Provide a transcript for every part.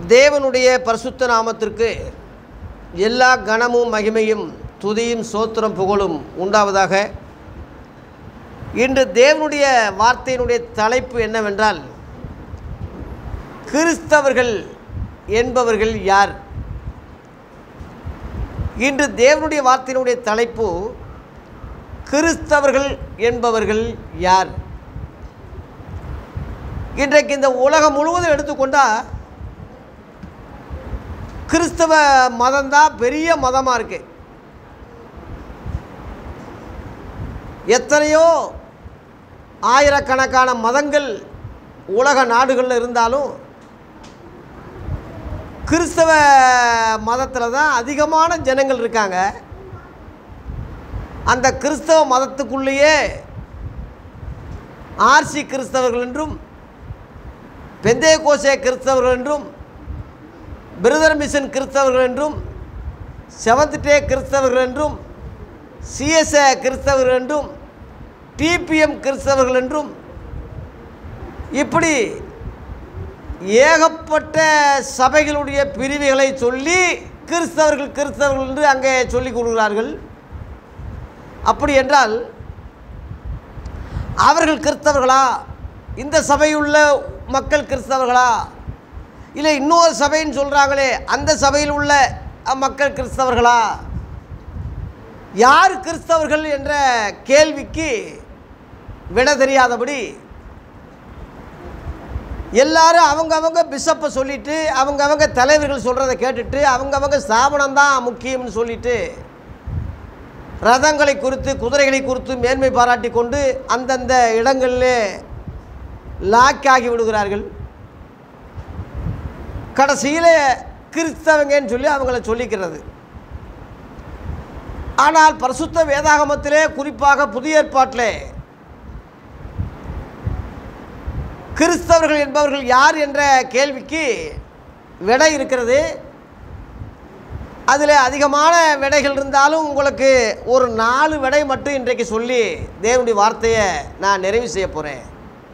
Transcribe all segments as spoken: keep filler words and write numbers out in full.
தேவனுடைய பரிசுத்த நாமத்திற்கு எல்லா கனமும் மகிமையும் துதியும் சோத்திரம் புகழும் உண்டாவதாக. இன்று தேவனுடைய வார்த்தையினுடைய தலைப்பு என்னவென்றால், கிறிஸ்தவர்கள் என்பவர்கள் யார்? இன்று தேவனுடைய வார்த்தையினுடைய தலைப்பு கிறிஸ்தவர்கள் என்பவர்கள் யார்? இன்றைக்கு இந்த உலகம் முழுவதும் எடுத்துக்கொண்டால் கிறிஸ்தவ மதம்தான் பெரிய மதமாக இருக்கு. எத்தனையோ ஆயிரக்கணக்கான மதங்கள் உலக நாடுகளில் இருந்தாலும் கிறிஸ்தவ மதத்தில் தான் அதிகமான ஜனங்கள் இருக்காங்க. அந்த கிறிஸ்தவ மதத்துக்குள்ளேயே ஆர்சி கிறிஸ்தவர்கள் என்றும், பெந்தேகோஸ்தே கிறிஸ்தவர்கள் என்றும், பிரதர் மிஷன் கிறிஸ்தவர்கள் என்றும், செவன்த் டே கிறிஸ்தவர்கள் என்றும், சிஎஸ்ஏ கிறிஸ்தவர்கள் என்றும், டிபிஎம் கிறிஸ்தவர்கள் என்றும், இப்படி ஏகப்பட்ட சபைகளுடைய பிரிவுகளை சொல்லி கிறிஸ்தவர்கள் கிறிஸ்தவர்கள் என்று அங்கே சொல்லிக் கொடுக்கிறார்கள். அப்படி என்றால் அவர்கள் கிறிஸ்தவர்களா? இந்த சபையுள்ள மக்கள் கிறிஸ்தவர்களா? இல்லை இன்னொரு சபைன்னு சொல்கிறாங்களே அந்த சபையில் உள்ள மக்கள் கிறிஸ்தவர்களா? யார் கிறிஸ்தவர்கள் என்ற கேள்விக்கு விட தெரியாதபடி எல்லாரும் அவங்கவங்க பிஷப்பை சொல்லிவிட்டு, அவங்கவங்க தலைவர்கள் சொல்கிறத கேட்டுட்டு, அவங்கவங்க ஸ்தாபனம்தான் முக்கியம்னு சொல்லிவிட்டு, ரதங்களை குறித்து குதிரைகளை குறித்து மேன்மை பாராட்டி கொண்டு அந்தந்த இடங்களில் லாக் ஆகி விடுகிறார்கள். கடைசியில் கிறிஸ்தவங்கன்னு சொல்லி அவங்கள சொல்லிக்கிறது. ஆனால் பரிசுத்த வேதாகமத்திலே, குறிப்பாக புதிய ஏற்பாட்டிலே கிறிஸ்தவர்கள் என்பவர்கள் யார் என்ற கேள்விக்கு விடை இருக்கிறது. அதில் அதிகமான விடைகள் இருந்தாலும் உங்களுக்கு ஒரு நாலு விடை மட்டும் இன்றைக்கு சொல்லி தேவனுடைய வார்த்தையை நான் நிறைவு செய்ய போகிறேன்.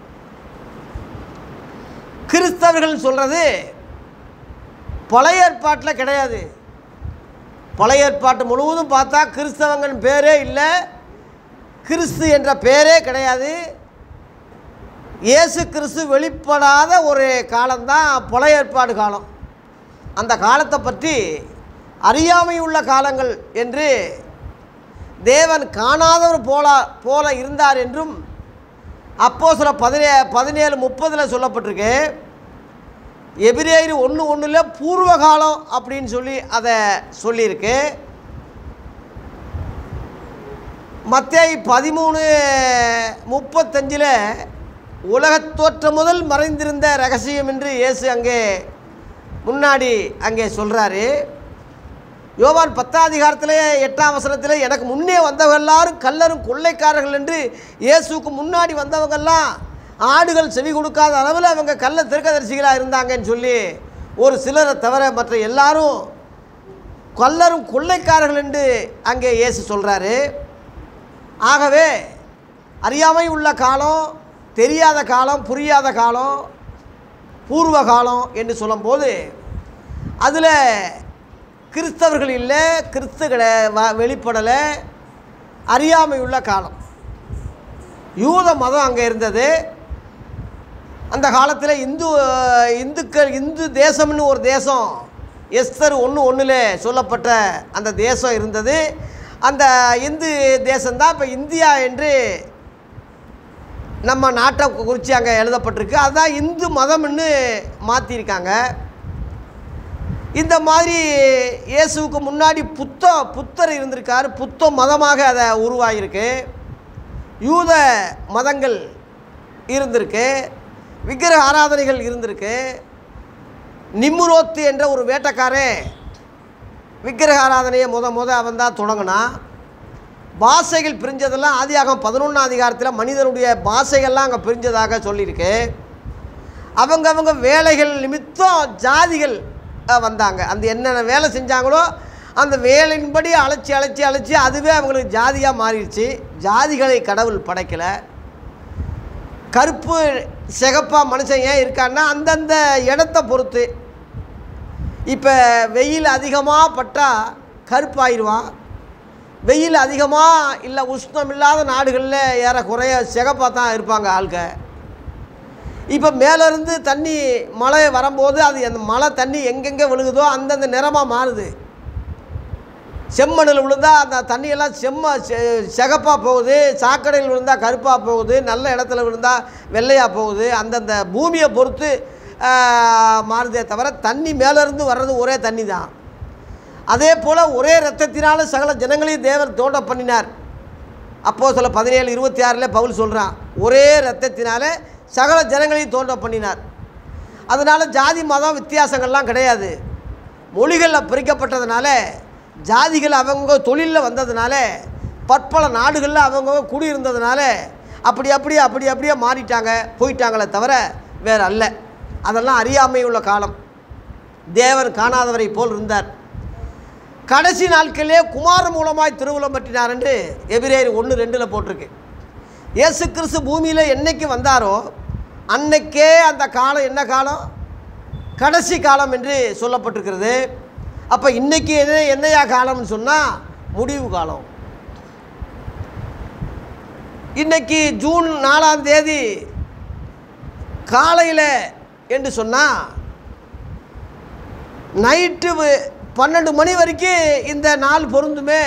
கிறிஸ்தவர்கள் சொல்கிறது பழைய ஏற்பாட்டில் கிடையாது. பழைய ஏற்பாட்டு முழுவதும் பார்த்தா கிறிஸ்தவங்கள் பேரே இல்லை, கிறிஸ்து என்ற பேரே கிடையாது. இயேசு கிறிஸ்து வெளிப்படாத ஒரு காலம்தான் பழைய ஏற்பாடு காலம். அந்த காலத்தை பற்றி அறியாமை உள்ள காலங்கள் என்று, தேவன் காணாதவர் போல போல இருந்தார் என்றும் அப்போஸ்தலர் பதினே பதினேழு முப்பதில் சொல்லப்பட்டிருக்கு. எபிரேயர் ஒன்று ஒன்றில் பூர்வ காலம் அப்படின்னு சொல்லி அதை சொல்லியிருக்கு. மத்தேயு பதிமூணு முப்பத்தஞ்சில் உலகத் தோற்றம் முதல் மறைந்திருந்த ரகசியம் என்று இயேசு அங்கே முன்னாடி அங்கே சொல்கிறாரு. யோவான் பத்தாம் அதிகாரத்தில் எட்டாம் வசனத்தில் எனக்கு முன்னே வந்தவங்க எல்லாரும் கள்ளரும் கொள்ளைக்காரர்கள் என்று, இயேசுக்கு முன்னாடி வந்தவங்கெல்லாம் ஆடுகள் செவி கொடுக்காத அளவில் அவங்க கள்ள தீர்க்கதரிசிகளாக இருந்தாங்கன்னு சொல்லி, ஒரு சிலரை தவிர மற்ற எல்லாரும் கள்ளரும் கொள்ளைக்காரர்கள் என்று அங்கே இயேசு சொல்கிறாரு. ஆகவே அறியாமை உள்ள காலம், தெரியாத காலம், புரியாத காலம், பூர்வ காலம் என்று சொல்லும்போது அதில் கிறிஸ்தவர்கள் இல்லை, கிறிஸ்துகளை வெளிப்படலை, அறியாமை உள்ள காலம். யூத மதம் அங்கே இருந்தது. அந்த காலத்தில் இந்து இந்துக்கள் இந்து தேசம்னு ஒரு தேசம், எஸ்தர் ஒன்று ஒன்றில் சொல்லப்பட்ட அந்த தேசம் இருந்தது. அந்த இந்து தேசம்தான் இப்போ இந்தியா என்று நம்ம நாட்டை குறித்து அங்கே எழுதப்பட்டிருக்கு. அதுதான் இந்து மதம்னு மாற்றிருக்காங்க. இந்த மாதிரி இயேசுவுக்கு முன்னாடி புத்த புத்தர் இருந்திருக்கார். புத்த மதமாக அதை உருவாகியிருக்கு. யூத மதங்கள் இருந்திருக்கு, விக்கிரக ஆராதனைகள் இருந்திருக்கு. நிம்ரோத்து என்ற ஒரு வேட்டைக்காரன் விக்கிரக ஆராதனையை முத முத அவன் தான் தொடங்கினான். பாஷைகள் பிரிஞ்சதெல்லாம் ஆதியாகமம் பதினொன்றாம் அதிகாரத்தில் மனிதனுடைய பாஷைகள்லாம் அங்கே பிரிஞ்சதாக சொல்லியிருக்கு. அவங்க அவங்க வேலைகள் நிமித்தம் ஜாதிகள் வந்தாங்க. அந்த என்னென்ன வேலை செஞ்சாங்களோ அந்த வேலையின்படி அழைச்சி அழைச்சி அழைச்சி அதுவே அவங்களுக்கு ஜாதியாக மாறிடுச்சு. ஜாதிகளை கடவுள் படைக்கலை. கருப்பு சிகப்பாக மனுஷன் ஏன் இருக்கான்னா அந்தந்த இடத்தை பொறுத்து இப்போ வெயில் அதிகமாக பட்டால் கருப்பாயிருவான், வெயில் அதிகமாக இல்லை உஷ்ணம் இல்லாத நாடுகளில் ஏறக்குறைய சிகப்பாக தான் இருப்பாங்க ஆள்க. இப்போ மேலேருந்து தண்ணி மழை வரும்போது அது அந்த மழை தண்ணி எங்கெங்கே விழுகுதோ அந்தந்த நிறமாக மாறுது. செம்மண்ணில் விழுந்தால் அந்த தண்ணியெல்லாம் செம்ம சிகப்பாக போகுது, சாக்கடையில் விழுந்தால் கருப்பாக போகுது, நல்ல இடத்துல விழுந்தால் வெள்ளையாக போகுது. அந்தந்த பூமியை பொறுத்து மாறுதே தவிர தண்ணி மேலேருந்து வர்றது ஒரே தண்ணி தான். அதே போல் ஒரே இரத்தத்தினால சகல ஜனங்களையும் தேவர் தோண்ட பண்ணினார். அப்போஸ்தலர் பதினேழு இருபத்தி ஆறில் பவுல் சொல்கிறான், ஒரே இரத்தத்தினால சகல ஜனங்களையும் தோண்ட பண்ணினார். அதனால் ஜாதி மதம் வித்தியாசங்கள்லாம் கிடையாது. மொழிகளில் பிரிக்கப்பட்டதுனால, ஜாதிகள் அவங்க தொழிலில் வந்ததுனால, பற்பல நாடுகளில் அவங்க குடியிருந்ததுனால அப்படி அப்படியே அப்படி அப்படியே மாறிட்டாங்க போயிட்டாங்களே தவிர வேறு அல்ல. அதெல்லாம் அறியாமை உள்ள காலம். தேவன் காணாதவரை போல் இருந்தார். கடைசி நாட்களிலே குமாரன் மூலமாய் திருவுளம் பற்றினார் என்று எபிரேயர் ஒன்று ரெண்டில் போட்டிருக்கு. இயேசு கிறிஸ்து பூமியில் என்னைக்கு வந்தாரோ அன்னைக்கே அந்த காலம் என்ன காலம்? கடைசி காலம் என்று சொல்லப்பட்டிருக்கிறது. அப்போ இன்றைக்கி என்ன என்னையா காலம்னு சொன்னால் முடிவு காலம். இன்றைக்கி ஜூன் நாலாம் தேதி காலையில் என்று சொன்னால் நைட்டு பன்னெண்டு மணி வரைக்கும் இந்த நாள் பொருந்துமே.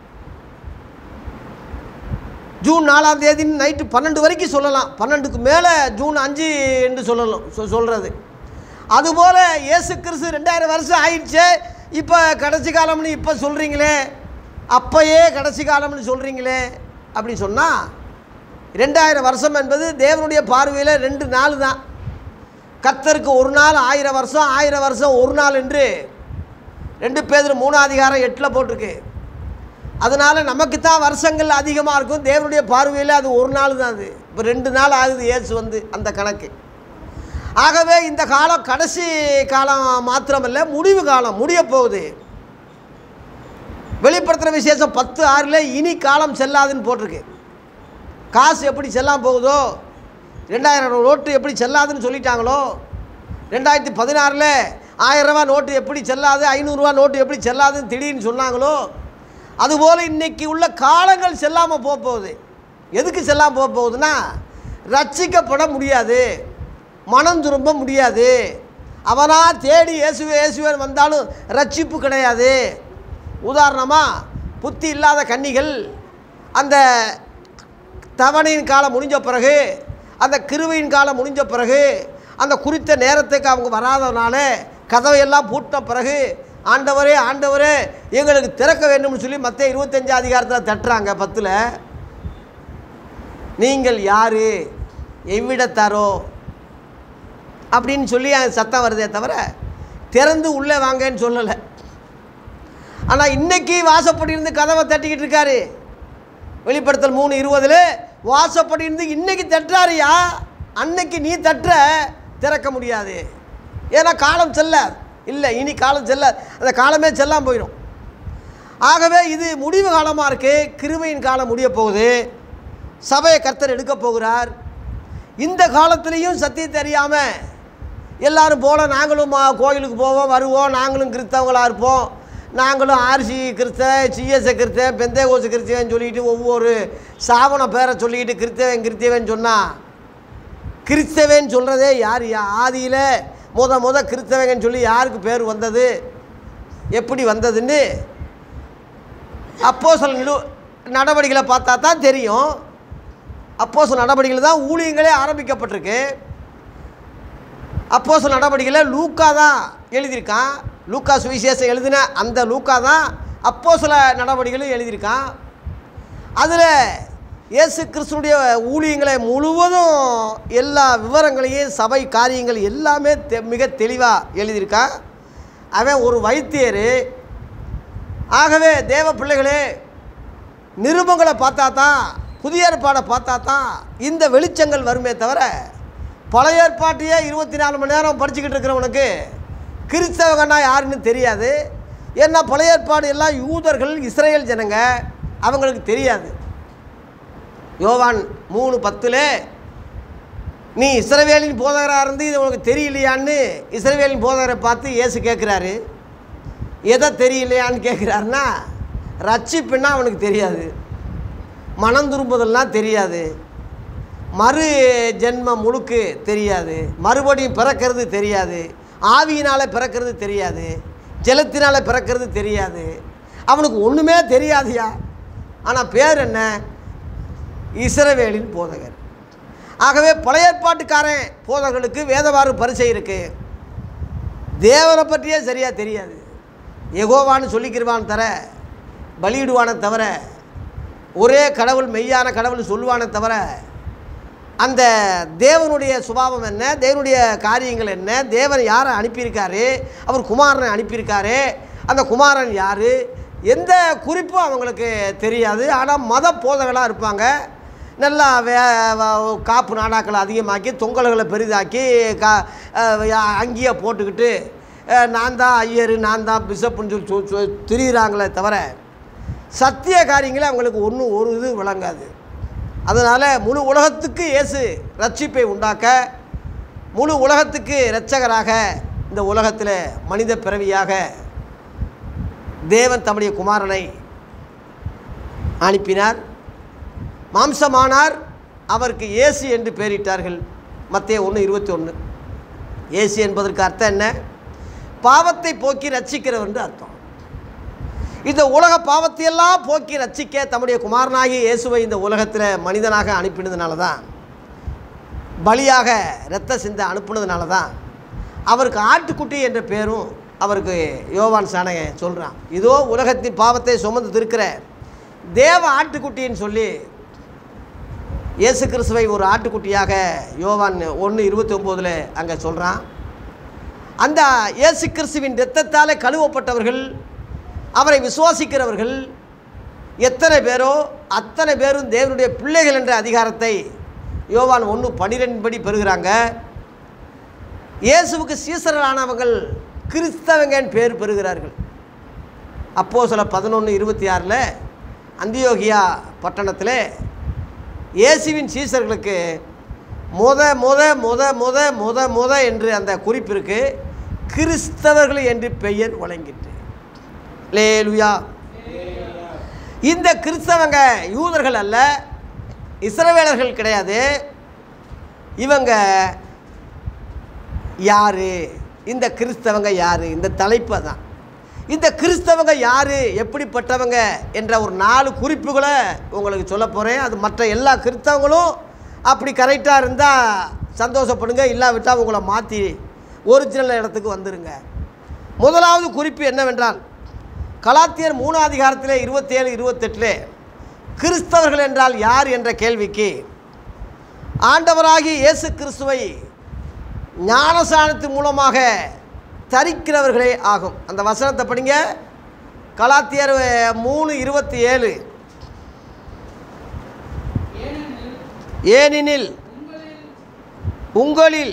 ஜூன் நாலாம் தேதி நைட்டு பன்னெண்டு வரைக்கும் சொல்லலாம், பன்னெண்டுக்கு மேலே ஜூன் அஞ்சு என்று சொல்லலாம் சொல்கிறது. அதுபோல் இயேசு கிறிஸ்து ரெண்டாயிரம் வருஷம் ஆயிடுச்சு, இப்போ கடைசி காலம்னு இப்போ சொல்கிறீங்களே, அப்போயே கடைசி காலம்னு சொல்கிறீங்களே அப்படி சொன்னால் ரெண்டாயிரம் வருஷம் என்பது தேவனுடைய பார்வையில் ரெண்டு நாள் தான். கர்த்தருக்கு ஒரு நாள் ஆயிரம் வருஷம், ஆயிரம் வருஷம் ஒரு நாள் என்று ரெண்டு பேர் மூணாம் அதிகாரம் எட்டில் போட்டிருக்கு. அதனால் நமக்கு தான் வருஷங்கள் அதிகமாக இருக்கும், தேவனுடைய பார்வையில் அது ஒரு நாள் தான். அது இப்போ ரெண்டு நாள் ஆகுது இயேசு வந்து அந்த கணக்கு. ஆகவே இந்த காலம் கடைசி காலம் மாத்திரமல்ல, முடிவு காலம் முடிய போகுது. வெளிப்படுத்துகிற விசேஷம் பத்து ஆறில் இனி காலம் செல்லாதுன்னு போட்டிருக்கு. காசு எப்படி செல்லாமல் போகுதோ, ரெண்டாயிரம் நோட்டு எப்படி செல்லாதுன்னு சொல்லிட்டாங்களோ, ரெண்டாயிரத்தி பதினாறில் ஆயிரம் ரூபா நோட்டு எப்படி செல்லாது, ஐநூறுரூவா நோட்டு எப்படி செல்லாதுன்னு திடீர்னு சொன்னாங்களோ, அதுபோல் இன்றைக்கி உள்ள காலங்கள் செல்லாமல் போக போகுது. எதுக்கு செல்லாமல் போக போகுதுன்னா, ரட்சிக்கப்பட முடியாது, மனம் திரும்ப முடியாது. அவனாக தேடி இயேசுவே இயேசுவேன் வந்தாலும் ரட்சிப்பு கிடையாது. உதாரணமாக புத்தி இல்லாத கன்னிகள் அந்த தவணையின் காலம் முடிஞ்ச பிறகு, அந்த கிருபையின் காலம் முடிஞ்ச பிறகு, அந்த குறித்த நேரத்துக்கு அவங்க வராதனால கதவையெல்லாம் பூட்டின பிறகு, ஆண்டவரே ஆண்டவரே எங்களுக்கு திறக்க வேண்டும்னு சொல்லி மத்திய இருபத்தஞ்சு அதிகாரத்தில் தட்டுறாங்க. பத்தில் நீங்கள் யார், எவ்விடத்தாரோ அப்படின்னு சொல்லி சத்தம் வருதே தவிர திறந்து உள்ளே வாங்கன்னு சொல்லலை. ஆனால் இன்றைக்கி வாசப்படியிருந்து கதவை தட்டிக்கிட்டு இருக்காரு. வெளிப்படுத்தல் மூணு இருபதில் வாசப்படியிருந்து இன்றைக்கி தட்டுறாருயா, அன்னைக்கு நீ தட்டுற திறக்க முடியாது. ஏன்னா காலம் செல்ல இல்லை, இனி காலம் செல்ல, அந்த காலமே செல்லாமல் போயிடும். ஆகவே இது முடிவு காலமாக இருக்குது. கிருபையின் காலம் முடிய போகுது. சபையை கர்த்தர் எடுக்க போகிறார். இந்த காலத்துலேயும் சத்தியத்தை அறியாமல் எல்லோரும் போல நாங்களும் கோயிலுக்கு போவோம் வருவோம், நாங்களும் கிறிஸ்தவங்களாக இருப்போம், நாங்களும் ஆர்சி கிறிஸ்தவன், சிஎஸ்ஐ கிறிஸ்தவன், பெந்தேகோசு கிறிஸ்தவன் சொல்லிக்கிட்டு ஒவ்வொரு சாவன பேரை சொல்லிக்கிட்டு கிறிஸ்தவன் கிறிஸ்தவன் சொன்னால், கிறிஸ்தவன் சொல்கிறதே யார்? ஆதியில் முத முத கிறிஸ்தவங்கன்னு சொல்லி யாருக்கு பேர் வந்தது, எப்படி வந்ததுன்னு அப்போஸ்தலர் நிறு நடவடிக்கைகளை பார்த்தா தான் தெரியும். அப்போஸ்தலர் நடவடிக்கையில் தான் ஊழியங்களே ஆரம்பிக்கப்பட்டிருக்கு. அப்போஸ்தலர் நடவடிக்கையில் லூக்கா தான் எழுதியிருக்கான். லூக்கா சுவிசேஷம் எழுதின அந்த லூக்கா தான் அப்போஸ்தலர் நடவடிக்கைகளும் எழுதியிருக்கான். அதில் இயேசு கிறிஸ்துனுடைய ஊழியங்களை முழுவதும் எல்லா விவரங்களையும் சபை காரியங்கள் எல்லாமே தெ மிக தெளிவாக எழுதியிருக்கான். அவன் ஒரு வைத்தியர். ஆகவே தேவ பிள்ளைகளே, நிருபங்களை பார்த்தா தான், புதிய ஏற்பாடை பார்த்தா தான் இந்த வெளிச்சங்கள் வருமே தவிர, பழைய ஏற்பாட்டையே இருபத்தி நாலு மணி நேரம் படிச்சுக்கிட்டு இருக்கிறவனுக்கு கிறிஸ்தவங்கன்னா யாருன்னு தெரியாது. ஏன்னா பழைய ஏற்பாடு எல்லாம் யூதர்கள், இஸ்ரேல் ஜனங்க, அவங்களுக்கு தெரியாது. யோவான் மூணு பத்தில் நீ இஸ்ரவேலின் போதகராக இருந்து இது உனக்கு தெரியலையான்னு இஸ்ரவேலின் போதகரை பார்த்து இயேசு கேட்குறாரு. எதை தெரியலையான்னு கேட்குறாருன்னா, ரட்சிப்புன்னா அவனுக்கு தெரியாது, மனம் திரும்புதல்லாம் தெரியாது, மறு ஜென்மம் முழுக்கு தெரியாது, மறுபடியும் பிறக்கிறது தெரியாது, ஆவியினால் பிறக்கிறது தெரியாது, ஜலத்தினால் பிறக்கிறது தெரியாது, அவனுக்கு ஒன்றுமே தெரியாதுயா. ஆனால் பேர் என்ன? இஸ்ரவேலின் போதகர். ஆகவே பழைய ஏற்பாட்டுக்காரன் போதகர்களுக்கு வேதவாறு பரிசை இருக்குது, தேவனை பற்றியே சரியாக தெரியாது. யெகோவான்னு சொல்லிக்கிறவான் தர பலியிடுவானே தவிர, ஒரே கடவுள் மெய்யான கடவுள் சொல்லுவானே தவிர, அந்த தேவனுடைய சுபாவம் என்ன, தேவனுடைய காரியங்கள் என்ன, தேவன் யாரை அனுப்பியிருக்காரு, அவர் குமாரனை அனுப்பியிருக்காரு, அந்த குமாரன் யார், எந்த குறிப்பும் அவங்களுக்கு தெரியாது. ஆனால் மத போதகளாக இருப்பாங்க. நல்லா வே காப்பு நாடாக்களை அதிகமாக்கி தொங்கல்களை பெரிதாக்கி கா அங்கேயே போட்டுக்கிட்டு நான் தான் ஐயர், நான் தான் பிஷப்புன்னு சொல்லி சொ திரிகிறாங்களே தவிர சத்திய காரியங்களே அவங்களுக்கு ஒன்றும் ஒரு இது விளங்காது. அதனால் முழு உலகத்துக்கு இயேசு ரட்சிப்பை உண்டாக்க, முழு உலகத்துக்கு இரட்சகராக இந்த உலகத்தில் மனித பிறவியாக தேவன் தம்முடைய குமாரனை அனுப்பினார். மாம்சமானார், அவருக்கு இயேசு என்று பெயரிட்டார்கள். மத்தேயு ஒன்று இருபத்தி ஒன்று. இயேசு என்பதற்கு அர்த்தம் என்ன? பாவத்தை போக்கி ரட்சிக்கிறவர் என்று அர்த்தம். இந்த உலக பாவத்தையெல்லாம் போக்கி ரட்சிக்க தம்முடைய குமாரனாகிய இயேசுவை இந்த உலகத்தில் மனிதனாக அனுப்பினதுனால தான், பலியாக இரத்த சிந்த அனுப்புனதுனால தான் அவருக்கு ஆட்டுக்குட்டி என்ற பேரும் அவருக்கு யோவான் சாணகன் சொல்கிறான். இதோ உலகத்தின் பாவத்தை சுமந்து இருக்கிற தேவ ஆட்டுக்குட்டின்னு சொல்லி இயேசு கிறிஸ்துவை ஒரு ஆட்டுக்குட்டியாக யோவான் ஒன்று இருபத்தி ஒம்போதில் அங்கே சொல்கிறான். அந்த இயேசு கிறிஸ்துவின் இரத்தத்தால் கழுவப்பட்டவர்கள், அவரை விசுவாசிக்கிறவர்கள் எத்தனை பேரோ அத்தனை பேரும் தேவனுடைய பிள்ளைகள் என்ற அதிகாரத்தை யோவான் ஒன்று பன்னிரெண்டு படி பெறுகிறாங்க. இயேசுவுக்கு சீசர்களானவர்கள் கிறிஸ்தவங்கன்னு பேர் பெறுகிறார்கள். அப்போஸ்தலர் பதினொன்று இருபத்தி ஆறில் அந்தியோகியா பட்டணத்தில் இயேசுவின் சீசர்களுக்கு முத முத முத முத முத முத என்று அந்த குறிப்பிற்கு கிறிஸ்தவர்கள் என்று பெயர் வழங்கிற்று. அல்லேலூயா. இந்த கிறிஸ்தவங்க யூதர்கள் அல்ல, இஸ்ரவேலர்கள் கிடையாது. இவங்க யாரு? இந்த கிறிஸ்தவங்க யாரு? இந்த தலைப்பு தான். இந்த கிறிஸ்தவங்க யார், எப்படிப்பட்டவங்க என்ற ஒரு நாலு குறிப்புகளை உங்களுக்கு சொல்ல போகிறேன். அது மற்ற எல்லா கிறிஸ்தவங்களும் அப்படி கரெக்டாக இருந்தால் சந்தோஷப்படுங்க, இல்லாவிட்டால் உங்களை மாற்றி ஒரிஜினல் இடத்துக்கு வந்துடுங்க. முதலாவது குறிப்பு என்னவென்றால், கலாத்தியர் மூணாம் அதிகாரத்தில் இருபத்தேழு இருபத்தெட்டில் கிறிஸ்தவர்கள் என்றால் யார் என்ற கேள்விக்கு ஆண்டவராகிய இயேசு கிறிஸ்துவை ஞானசானத்தின் மூலமாக தரிக்கிறவர்களே ஆகும். அந்த வசனத்தை படிங்க. கலாத்தியர் மூணு இருபத்தி ஏழு. ஏனெனில் உங்களில்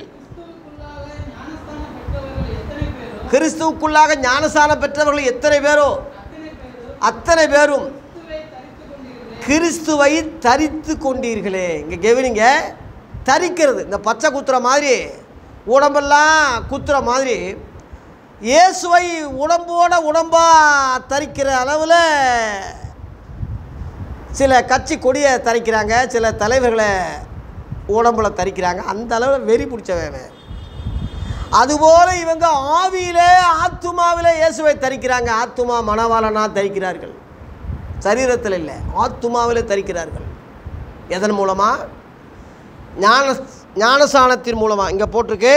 கிறிஸ்துவுக்குள்ளாக ஞானஸ்தானம் பெற்றவர்கள் எத்தனை பேரோ அத்தனை பேரும் கிறிஸ்துவை தரித்து கொண்டீர்களே. இங்கே கெவினிங்க, தரிக்கிறது இந்த பச்சை குத்துற மாதிரி, உடம்பெல்லாம் குத்துற மாதிரி இயேசுவை உடம்போட உடம்பாக தரிக்கிற அளவில் சில கட்சி கொடியை தரிக்கிறாங்க, சில தலைவர்களை உடம்பில் தரிக்கிறாங்க. அந்த அளவில் வெறி பிடிச்சவன். அதுபோல் இவங்க ஆவியிலே ஆத்துமாவில் இயேசுவை தரிக்கிறாங்க. ஆத்துமா மணவாளனா தரிக்கிறார்கள், சரீரத்தில் இல்லை, ஆத்துமாவில் தரிக்கிறார்கள். எதன் மூலமாக? ஞான ஞானசானத்தின் மூலமாக. இங்கே போட்டிருக்கு,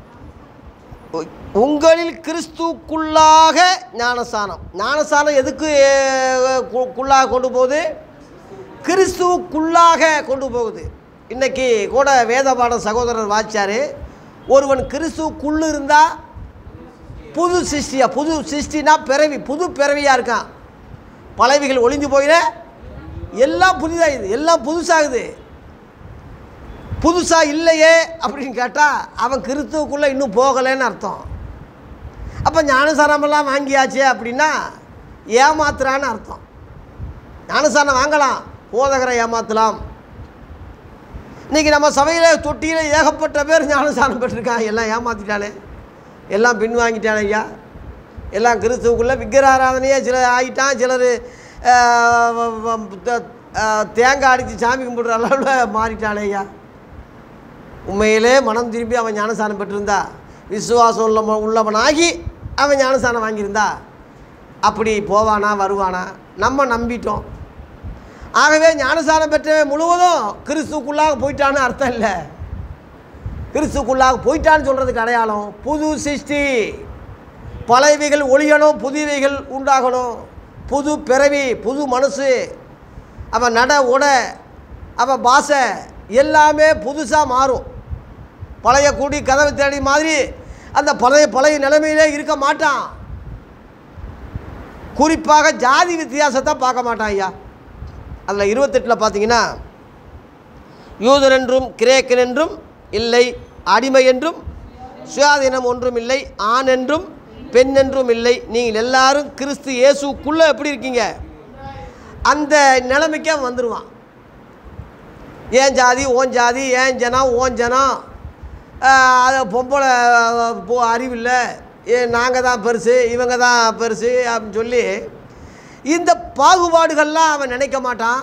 உங்களில் கிறிஸ்துக்குள்ளாக ஞானசானம். ஞானசானம் எதுக்கு குள்ளாக கொண்டு போகுது? கிறிஸ்துவுக்குள்ளாக கொண்டு போகுது. இன்றைக்கி கூட வேதபாட சகோதரர் வாச்சார், ஒருவன் கிறிஸ்துவுக்குள்ளே இருந்தால் புது சிருஷ்டியா, புது சிருஷ்டினா பிறவி, புது பிறவியாக இருக்கான். பழவிகள் ஒளிஞ்சு போயிட எல்லாம் புதிதாகுது, எல்லாம் புதுசாகுது. புதுசாக இல்லையே அப்படின்னு கேட்டால் அவன் கிறிஸ்துவுக்குள்ளே இன்னும் போகலைன்னு அர்த்தம். அப்போ ஞானசானமெல்லாம் வாங்கியாச்சு அப்படின்னா ஏமாத்துறான்னு அர்த்தம். ஞானசானம் வாங்கலாம், போதகரை ஏமாற்றலாம். இன்றைக்கி நம்ம சபையில் தொட்டியில் ஏகப்பட்ட பேர் ஞானஸ்நானம் பெற்றிருக்காங்க. எல்லாம் ஏமாற்றிட்டானே, எல்லாம் பின்வாங்கிட்டானே ஐயா. எல்லாம் கிறிஸ்துவுக்குள்ளே விக்கிர ஆராதனையே சிலர் ஆகிட்டான். சிலர் தேங்காய் அடித்து சாமி கும்பிடுற அளவில் மாறிட்டானே ஐயா. உண்மையிலே மனம் திரும்பி அவன் ஞானஸ்நானம் பெற்றிருந்தா, விசுவாசம் உள்ள உள்ளவனாகி அவன் ஞானஸ்நானம் வாங்கியிருந்தா அப்படி போவானா வருவானா? நம்ம நம்பிட்டோம். ஆகவே ஞானஸ்நானம் பெற்றவன் முழுவதும் கிறிஸ்துக்குள்ளாக போயிட்டான்னு அர்த்தம் இல்லை. கிறிஸ்துக்குள்ளாக போயிட்டான்னு சொல்கிறதுக்கு அடையாளம் புது சிருஷ்டி. பழையவைகள் ஒழியணும், புதியவைகள் உண்டாகணும். புது பிறவி, புது மனசு, அவன் நட உட, அவன் பாஷை எல்லாமே புதுசாக மாறும். பழைய கூடி கதவை தேடி மாதிரி அந்த பழைய பழைய நிலைமையிலே இருக்க மாட்டான். குறிப்பாக ஜாதி வித்தியாசத்தை பார்க்க மாட்டான் ஐயா. அதில் இருபத்தெட்டில் பார்த்தீங்கன்னா, யூதர் என்றும் கிரேக்கன் என்றும் இல்லை, அடிமை என்றும் சுயாதீனம் ஒன்றும் இல்லை, ஆண் என்றும் பெண் என்றும் இல்லை, நீங்கள் எல்லாரும் கிறிஸ்து இயேசுக்குள்ளே எப்படி இருக்கீங்க அந்த நிலைமைக்கு அவன் வந்துடுவான். ஏன் ஜாதி ஓன் ஜாதி, ஏன் ஜனம் ஓன் ஜனம், அது பொம்பளை அறிவில்லை, ஏ நாங்கள் தான் பெருசு இவங்க தான் பெருசு அப்படின்னு சொல்லி இந்த பாகுபாடுகள்லாம் அவன் நினைக்க மாட்டான்.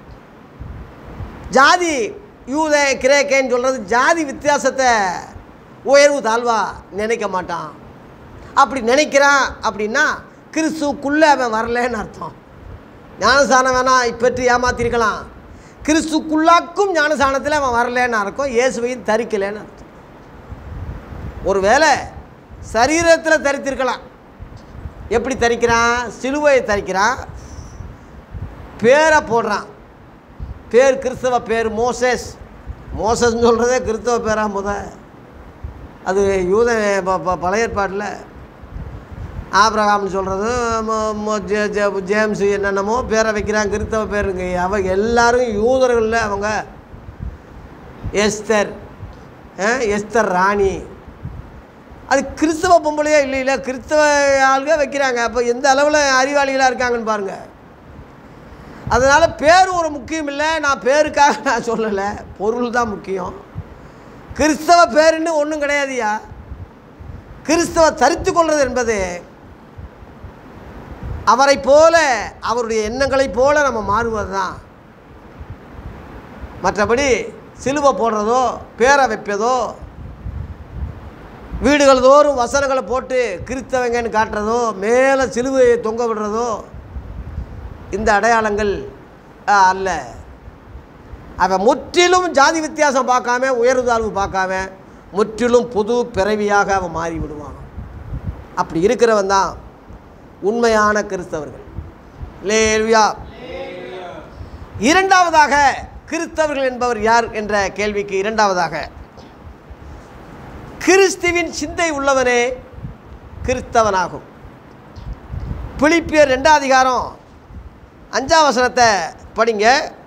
ஜாதி யூத கிரேக்கேன்னு சொல்கிறது ஜாதி வித்தியாசத்தை உயர்வு தாழ்வா நினைக்க மாட்டான். அப்படி நினைக்கிறான் அப்படின்னா கிறிஸ்துக்குள்ளே அவன் வரலன்னு அர்த்தம். ஞானஸ்நானம் வேணால் பெற்று ஏமாற்றிருக்கலாம், கிறிஸ்துக்குள்ளாக்கும் ஞானஸ்நானத்தில் அவன் வரலன்னு அர்த்தம். இயேசுவையும் தரிக்கலைன்னு அர்த்தம். ஒரு வேளை சரீரத்தில் தரித்திருக்கலாம். எப்படி தரிக்கிறான்? சிலுவையை தரிக்கிறான், பேரை போடுறான். பேர் கிறிஸ்தவ பேர் மோசஸ். மோசஸ்ன்னு சொல்கிறதே கிறிஸ்தவ பேரா முத. அது யூத பழைய ஏற்பாட்டில் ஆபிரகாம்னு சொல்கிறது ஜேம்ஸு என்னென்னமோ பேரை வைக்கிறான், கிறிஸ்தவ பேருங்க. அவங்க எல்லாரும் யூதர்களில் அவங்க எஸ்தர், எஸ்தர் ராணி, அது கிறிஸ்தவ பொம்பளையே இல்லை இல்லை கிறிஸ்தவ ஆளுங்க வைக்கிறாங்க. அப்போ எந்த அளவில் அறிவாளிகளாக இருக்காங்கன்னு பாருங்கள். அதனால் பேர் ஒரு முக்கியம் இல்லை. நான் பேருக்காக நான் சொல்லலை, பொருள் தான் முக்கியம். கிறிஸ்தவ பேருன்னு ஒன்றும் கிடையாதுயா. கிறிஸ்தவ தரித்து கொள்வது என்பது அவரை போல அவருடைய எண்ணங்களைப் போல நம்ம மாறுவது தான். மற்றபடி சிலுவை போடுறதோ பேரை வைப்பதோ வீடுகள் தோறும் வசனங்களை போட்டு கிறிஸ்தவங்கன்னு காட்டுறதோ மேலே சிலுவையை தொங்க விடுறதோ இந்த அடையாளங்கள் அல்ல. அவன் முற்றிலும் ஜாதி வித்தியாசம் பார்க்காம உயர்தாழ்வு பார்க்காம முற்றிலும் புது பிறவியாக அவன் மாறி விடுவான். அப்படி இருக்கிறவன் தான் உண்மையான கிறிஸ்தவர்கள். லேலுயா. இரண்டாவதாக கிறிஸ்தவர்கள் என்பவர் யார் என்ற கேள்விக்கு இரண்டாவதாக கிறிஸ்துவின் சிந்தை உள்ளவனே கிறிஸ்தவனாகும். பிலிப்பியர் ரெண்டாம் அதிகாரம் அஞ்சாம் வசனத்தை படிங்க.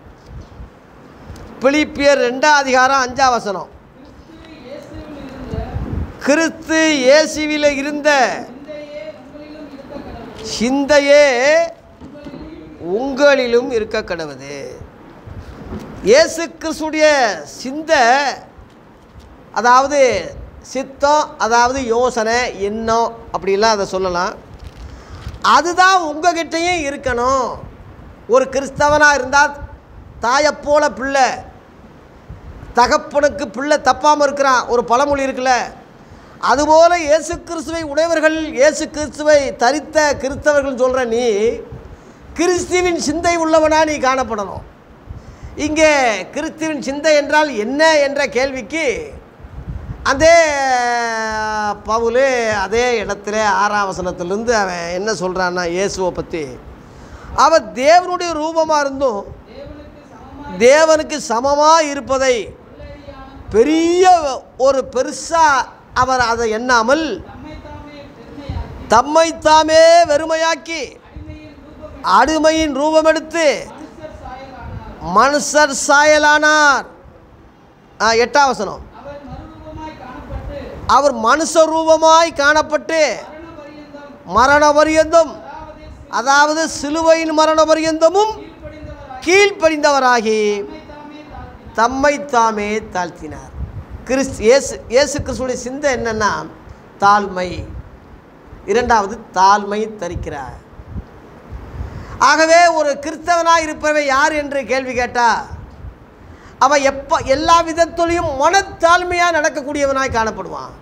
பிலிப்பியர் ரெண்டாம் அதிகாரம் அஞ்சாம் வசனம். கிறிஸ்து இயேசுவில் இருந்த சிந்தையே உங்களிலும் இருக்க கடவுது. இயேசு கிறிஸ்துடைய சிந்தை, அதாவது சித்தம், அதாவது யோசனை, எண்ணம், அப்படிலாம் அதை சொல்லலாம். அதுதான் உங்ககிட்டையும் இருக்கணும். ஒரு கிறிஸ்தவனாக இருந்தால் தாயப்போல பிள்ளை, தகப்பனுக்கு பிள்ளை தப்பாமல் இருக்கிறான், ஒரு பழமொழி இருக்குல்ல, அதுபோல் இயேசு கிறிஸ்துவை உடையவர்கள், இயேசு கிறிஸ்துவை தரித்த கிறிஸ்தவர்கள் சொல்கிற நீ கிறிஸ்துவின் சிந்தை உள்ளவனாக நீ காணப்படணும். இங்கே கிறிஸ்துவின் சிந்தை என்றால் என்ன என்ற கேள்விக்கு அதே பவுல் அதே இடத்துல ஆறாம் வசனத்திலிருந்து அவன் என்ன சொல்கிறான்னா, இயேசுவை பற்றி, அவர் தேவனுடைய ரூபமாக இருந்தும் தேவனுக்கு சமமாக இருப்பதை பெரிய ஒரு பெருசாக அவர் அதை எண்ணாமல் தம்மைத்தாமே வெறுமையாக்கி அடிமையின் ரூபம் எடுத்து மனுஷர் சாயலானார். எட்டாம் வசனம். அவர் மனுஷ ரூபமாய் காணப்பட்டு மரண பரியந்தம், அதாவது சிலுவையின் மரண பரியந்தமும் கீழ்ப்படிந்தவராகி தம்மை தாமே தாழ்த்தினார். கிறிஸ் இயேசு இயேசு கிறிஸ்துடைய சிந்தை என்னென்னா தாழ்மை. இரண்டாவது தாழ்மை தரிக்கிறார். ஆகவே ஒரு கிறிஸ்தவனாக இருப்பவன் யார் என்று கேள்வி கேட்டால் அவன் எப்போ எல்லா விதத்திலையும் மனத்தாழ்மையாக நடக்கக்கூடியவனாய் காணப்படுவான்.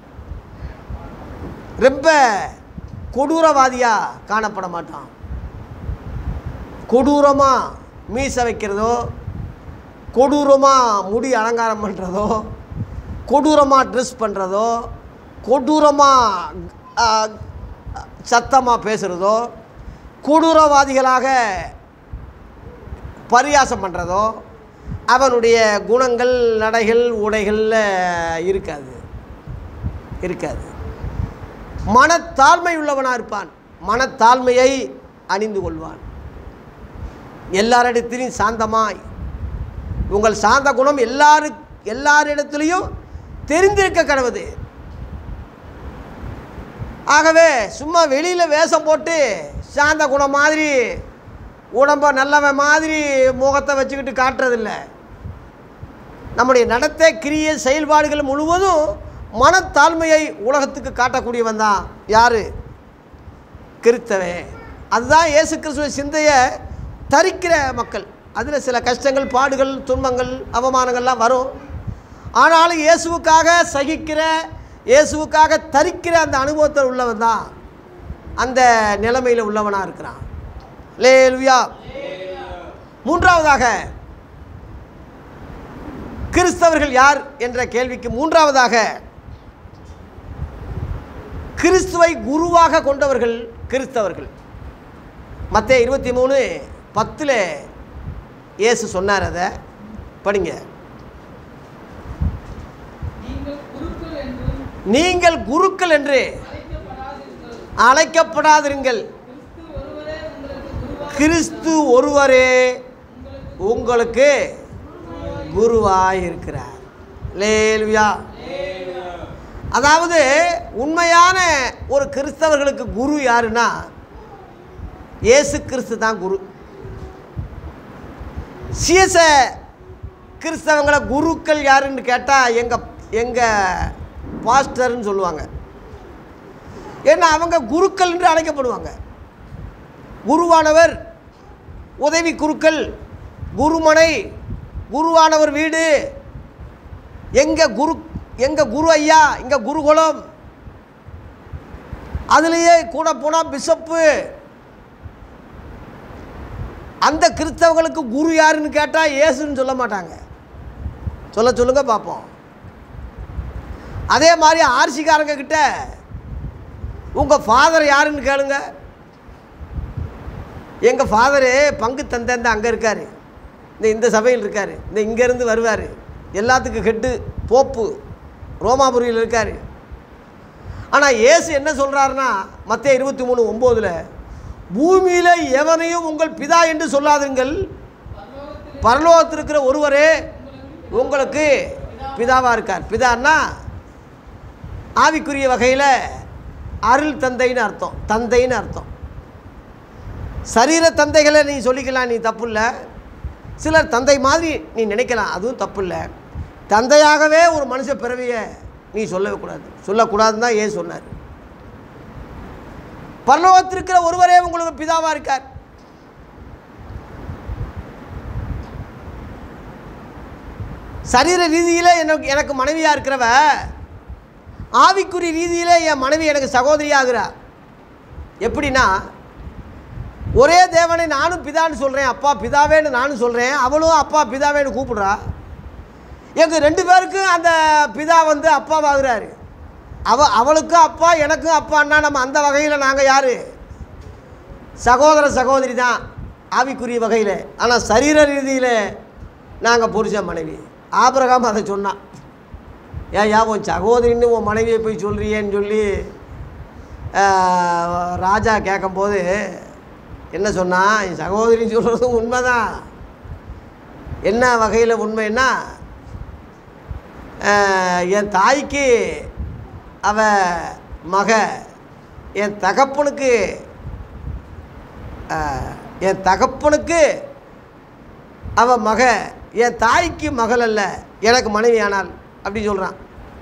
ரொம்ப கொடூரவாதியாக காணப்பட மாட்டான். கொடூரமாக மீசை வைக்கிறதோ, கொடூரமாக முடி அலங்காரம் பண்ணுறதோ, கொடூரமாக ட்ரெஸ் பண்ணுறதோ, கொடூரமாக சத்தமாக பேசுகிறதோ, கொடூரவாதிகளாக பரியாசம் பண்ணுறதோ அவனுடைய குணங்கள் நடைகள் உடைகளில் இருக்காது இருக்காது மனத்தாழ்மை உள்ளவனாக இருப்பான். மனத்தாழ்மையை அணிந்து கொள்வான். எல்லாரிடத்திலையும் சாந்தமாய், உங்கள் சாந்த குணம் எல்லாரு எல்லாரிடத்துலையும் தெரிந்திருக்க கடவுது. ஆகவே சும்மா வெளியில் வேஷம் போட்டு சாந்த குணம் மாதிரி உடம்ப நல்லவன் மாதிரி முகத்தை வச்சுக்கிட்டு காட்டுறதில்லை. நம்முடைய நடத்தை கிரிய செயல்பாடுகள் முழுவதும் மனத்தாழ்மையை உலகத்துக்கு காட்டக்கூடியவன் தான் யார்? கிறிஸ்தவன். அதுதான் இயேசு கிறிஸ்துவ சிந்தையை தரிக்கிற மக்கள். அதில் சில கஷ்டங்கள், பாடுகள், துன்பங்கள், அவமானங்கள்லாம் வரும். ஆனாலும் இயேசுவுக்காக சகிக்கிற, இயேசுவுக்காக தரிக்கிற அந்த அனுபவத்தில் உள்ளவன் தான் அந்த நிலைமையில் உள்ளவனாக இருக்கிறான். அல்லேலூயா. மூன்றாவதாக கிறிஸ்தவர்கள் யார் என்ற கேள்விக்கு மூன்றாவதாக கிறிஸ்துவை குருவாக கொண்டவர்கள் கிறிஸ்தவர்கள். மத்தேயு இருபத்தி மூணு பத்தில் இயேசு சொன்னார். அதை படிங்க. நீங்கள் குருக்கள் என்று அழைக்கப்படாதிருங்கள், கிறிஸ்து ஒருவரே உங்களுக்கு குருவாய் இருக்கிறார். அல்லேலூயா. அதாவது உண்மையான ஒரு கிறிஸ்தவர்களுக்கு குரு யாருன்னா இயேசு கிறிஸ்து தான் குரு. சீச கிறிஸ்தவங்களை குருக்கள் யாருன்னு கேட்டால் எங்கள் எங்கள் பாஸ்டர்னு சொல்லுவாங்க. ஏன்னா அவங்க குருக்கள் என்று அழைக்கப்படுவாங்க. குருவானவர், உதவி குருக்கள், குருமனை, குருவானவர் வீடு, எங்கள் குரு எங்கள் குரு ஐயா, இங்கே குருகுலம், அதுலேயே கூட போனால் பிஷப்பு. அந்த கிறிஸ்தவங்களுக்கு குரு யாருன்னு கேட்டால் இயேசுன்னு சொல்ல மாட்டாங்க. சொல்ல சொல்லுங்க பார்ப்போம். அதே மாதிரி ஆர்சிக்காரங்க கிட்ட உங்கள் ஃபாதர் யாருன்னு கேளுங்க. எங்கள் ஃபாதரு பங்கு தந்த அங்கே இருக்கார், இந்த இந்த சபையில் இருக்கார், இந்த இங்கேருந்து வருவார், எல்லாத்துக்கும் ஹெட்டு போப்பு ரோமாபுரியில் இருக்கார். ஆனால் இயேசு என்ன சொல்கிறாருன்னா மத்தேயு இருபத்தி மூணு ஒம்போதில் பூமியில் எவனையும் உங்கள் பிதா என்று சொல்லாதுங்கள், பரலோகத்தில் இருக்கிற ஒருவரே உங்களுக்கு பிதாவாக இருக்கார். பிதான்னா ஆவிக்குரிய வகையில் அருள் தந்தைன்னு அர்த்தம், தந்தைன்னு அர்த்தம். சரீர தந்தைகளை நீ சொல்லிக்கலாம், நீ தப்பு இல்லை. சிலர் தந்தை மாதிரி நீ நினைக்கலாம், அதுவும் தப்பு இல்லை. தந்தையாகவே ஒரு மனுஷ பிறவியை நீ சொல்லவே கூடாது, சொல்லக்கூடாதுன்னு தான் ஏன் சொன்னார். பரலோகத்திற்கிற ஒருவரே உங்களுக்கு பிதாவாக இருக்கார். சரீர ரீதியில் எனக்கு எனக்கு மனைவியாக இருக்கிறவ ஆவிக்குரிய ரீதியில் என் மனைவி எனக்கு சகோதரியாகிறா. எப்படின்னா ஒரே தேவனை நானும் பிதான்னு சொல்கிறேன், அப்பா பிதாவேன்னு நானும் சொல்கிறேன், அவளும் அப்பா பிதாவேன்னு கூப்பிடுறா. எங்கள் ரெண்டு பேருக்கும் அந்த பிதா வந்து அப்பாவாகிறாரு. அவ அவளுக்கும் அப்பா எனக்கும் அப்பான்னா நம்ம அந்த வகையில் நாங்கள் யார்? சகோதர சகோதரி தான் ஆவிக்குரிய வகையில். ஆனால் சரீர ரீதியில் நாங்கள் புருஷன் மனைவி. ஆபிரகாம் அதை சொன்னான். ஏன் யா உன் சகோதரின்னு உன் மனைவியை போய் சொல்கிறியேன்னு சொல்லி ராஜா கேட்கும்போது என்ன சொன்னான்? என் சகோதரின்னு சொல்கிறதும் உண்மை தான். என்ன வகையில் உண்மைன்னா என் தாய்க்கு அவ மக, என் தகப்பனுக்கு என் தகப்பனுக்கு அவ மக என் தாய்க்கு மகள் அல்ல, எனக்கு மனைவி ஆனால் அப்படி சொல்கிறான்.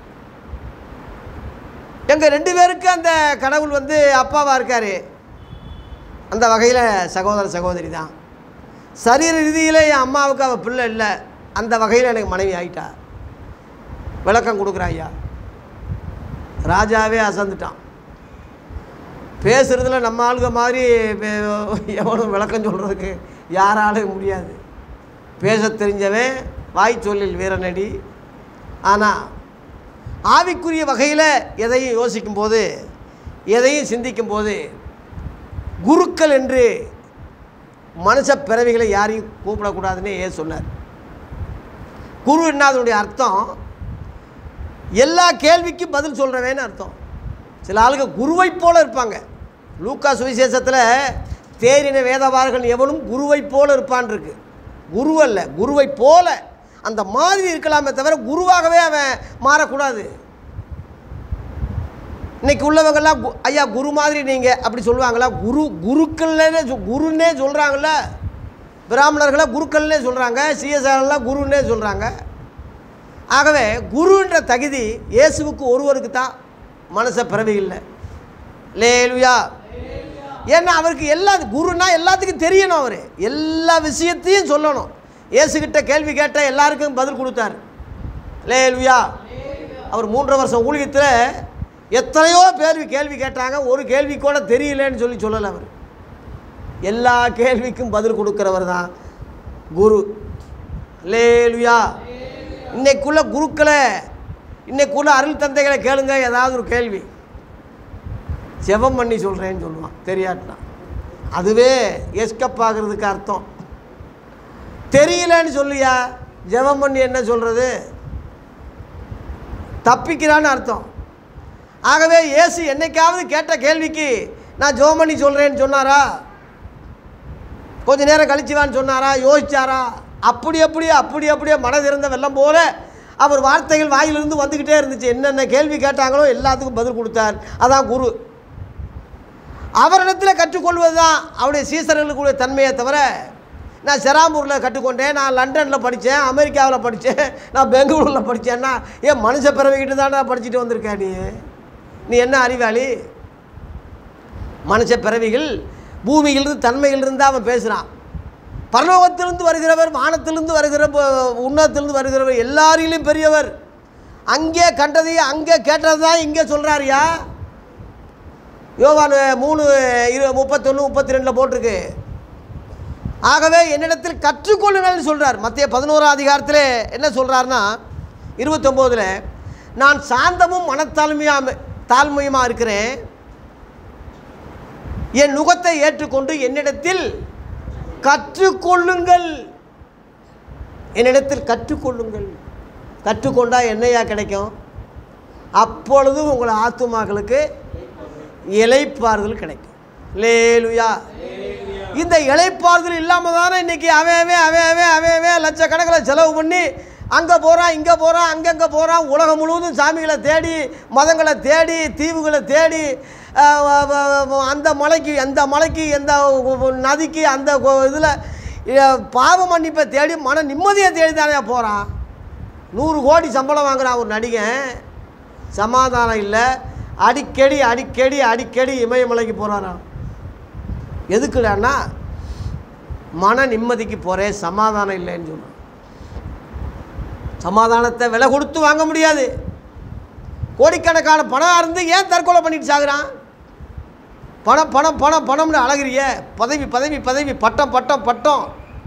எங்கள் ரெண்டு பேருக்கு அந்த கடவுள் வந்து அப்பாவாக இருக்கார். அந்த வகையில் சகோதர சகோதரி தான். சரீர ரீதியில் என் அம்மாவுக்கு அவள் பிள்ளை இல்லை, அந்த வகையில் எனக்கு மனைவி ஆகிட்டா. விளக்கம் கொடுக்குறா ஐயா. ராஜாவே அசந்துட்டான். பேசுகிறதுல நம்ம ஆளுக மாதிரி எவனும் விளக்கம் சொல்கிறதுக்கு யாராலும் முடியாது. பேச தெரிஞ்சவன் வாய் சொல்லில் வீரனடி. ஆனால் ஆவிக்குரிய வகையில் எதையும் யோசிக்கும்போது, எதையும் சிந்திக்கும்போது, குருக்கள் என்று மனுஷ பிறவிகளை யாரையும் கூப்பிடக்கூடாதுன்னு ஏன் சொன்னார். குரு என்ன அதனுடைய அர்த்தம்? எல்லா கேள்விக்கும் பதில் சொல்கிறவேன்னு அர்த்தம். சில ஆளுங்க குருவை போல இருப்பாங்க. லூக்கா சுவிசேஷத்தில் தேறின வேதவார்கள் எவனும் குருவை போல இருப்பான் இருக்கு. குரு அல்ல, குருவை போல அந்த மாதிரி இருக்கலாமே தவிர குருவாகவே அவன் மாறக்கூடாது. இன்னைக்கு உள்ளவங்கெல்லாம் ஐயா குரு மாதிரி நீங்கள் அப்படி சொல்லுவாங்களா? குரு குருக்கள்னே குருன்னே சொல்கிறாங்கள. பிராமணர்களை குருக்கள்னே சொல்கிறாங்க, சிஎஸ்ஆர்லாம் குருன்னே சொல்கிறாங்க. ஆகவே குருன்ற தகுதி இயேசுவுக்கு ஒருவருக்கு தான், மனச பிறவி இல்லை. லேலுயா. ஏன்னா அவருக்கு எல்லா குருன்னா எல்லாத்துக்கும் தெரியணும். அவர் எல்லா விஷயத்தையும் சொல்லணும். இயேசுகிட்ட கேள்வி கேட்ட எல்லாருக்கும் பதில் கொடுத்தார். லேலுயா. அவர் மூன்றரை வருஷம் ஊழியத்தில் எத்தனையோ பேர் கேள்வி கேட்டாங்க, ஒரு கேள்வி கூட தெரியலன்னு சொல்லி சொல்லலை. அவர் எல்லா கேள்விக்கும் பதில் கொடுக்குறவர் தான் குரு. லேலுயா. இன்னைக்குள்ள குருக்களை, இன்னைக்குள்ள அருள் தந்தைகளை கேளுங்க, ஏதாவது ஒரு கேள்வி ஜெபம் பண்ணி சொல்கிறேன்னு சொல்லுவான். தெரியாட்டா அதுவே எஸ்கப் ஆகிறதுக்கு அர்த்தம். தெரியலன்னு சொல்லியா ஜெபம் பண்ணி என்ன சொல்கிறது? தப்பிக்கிறான்னு அர்த்தம். ஆகவே இயேசு என்னைக்காவது கேட்ட கேள்விக்கு நான் ஜெபம் பண்ணி சொல்கிறேன்னு சொன்னாரா? கொஞ்ச நேரம் கழிச்சுவான்னு சொன்னாரா? யோசிச்சாரா? அப்படி அப்படியே அப்படி அப்படியே மனதிருந்த வெள்ளம் போல அவர் வார்த்தைகள் வாயிலிருந்து வந்துக்கிட்டே இருந்துச்சு. என்னென்ன கேள்வி கேட்டாங்களோ எல்லாத்துக்கும் பதில் கொடுத்தார். அதான் குரு. அவரிடத்தில் கற்றுக்கொள்வது தான் அவருடைய சீசர்களுக்குரிய தன்மையை தவிர, நான் செராம்பூரில் கற்றுக்கொண்டேன், நான் லண்டனில் படித்தேன், அமெரிக்காவில் படித்தேன், நான் பெங்களூரில் படித்தேன்னா ஏன் மனுஷ பிறவிக்கிட்டு தான் நான் படிச்சுட்டு வந்திருக்கேன். நீ நீ என்ன அறிவாளி? மனுஷ பிறவிகள் பூமியிலிருந்து தன்மையிலிருந்து அவன் பேசுகிறான். பரலோகத்திலிருந்து வருகிறவர், வானத்திலிருந்து வருகிற, உன்னதத்திலிருந்து வருகிறவர், எல்லாரிலும் பெரியவர். அங்கே கண்டதையும் அங்கே கேட்டது தான் இங்கே சொல்கிறாரியா? யோவான் மூணு இரு முப்பத்தொன்று முப்பத்தி ரெண்டில் போட்டிருக்கு. ஆகவே என்னிடத்தில் கற்றுக்கொள்ளுங்கள்னு சொல்கிறார். மத்திய பதினோராம் அதிகாரத்தில் என்ன சொல்கிறாருன்னா இருபத்தொம்போதில், நான் சாந்தமும் மனத்தாழ்மையாக தாழ்மையுமாக இருக்கிறேன், என் நுகத்தை ஏற்றுக்கொண்டு என்னிடத்தில் கற்றுக்கொள்ளுங்கள். என்னிடத்தில் கற்றுக்கொள்ளுங்கள். கற்றுக்கொண்டால் என்னையா கிடைக்கும்? அப்பொழுது உங்கள் ஆத்துமாக்களுக்கு இளைப்பாறுதல் கிடைக்கும். லேலுயா. இந்த இளைப்பாறுதல் இல்லாமல் தானே இன்றைக்கி அவன் அவன் அவன் அவன் அவன் லட்சக்கணக்கில் செலவு பண்ணி அங்கே போகிறான், இங்கே போகிறான், அங்கங்கே போகிறான். உலகம் முழுவதும் சாமிகளை தேடி, மதங்களை தேடி, தீவுகளை தேடி, அந்த மலைக்கு அந்த மலைக்கு எந்த நதிக்கு அந்த இதில் பாவ மன்னிப்பை தேடி மன நிம்மதியை தேடி தானே போகிறான். நூறு கோடி சம்பளம் வாங்குகிறான் ஒரு நடிகன், சமாதானம் இல்லை. அடிக்கடி அடிக்கடி அடிக்கடி இமயமலைக்கு போகிறாராம். எதுக்குடான்னா மன நிம்மதிக்கு போகிறேன், சமாதானம் இல்லைன்னு சொன்னான். சமாதானத்தை விலை கொடுத்து வாங்க முடியாது. கோடிக்கணக்கான பணம் இருந்து ஏன் தற்கொலை பண்ணிட்டு சாகுறான்? பணம் பணம் பணம் பணம்னு அழகிறிய, பதவி பதவி பதவி, பட்டம் பட்டம் பட்டம்,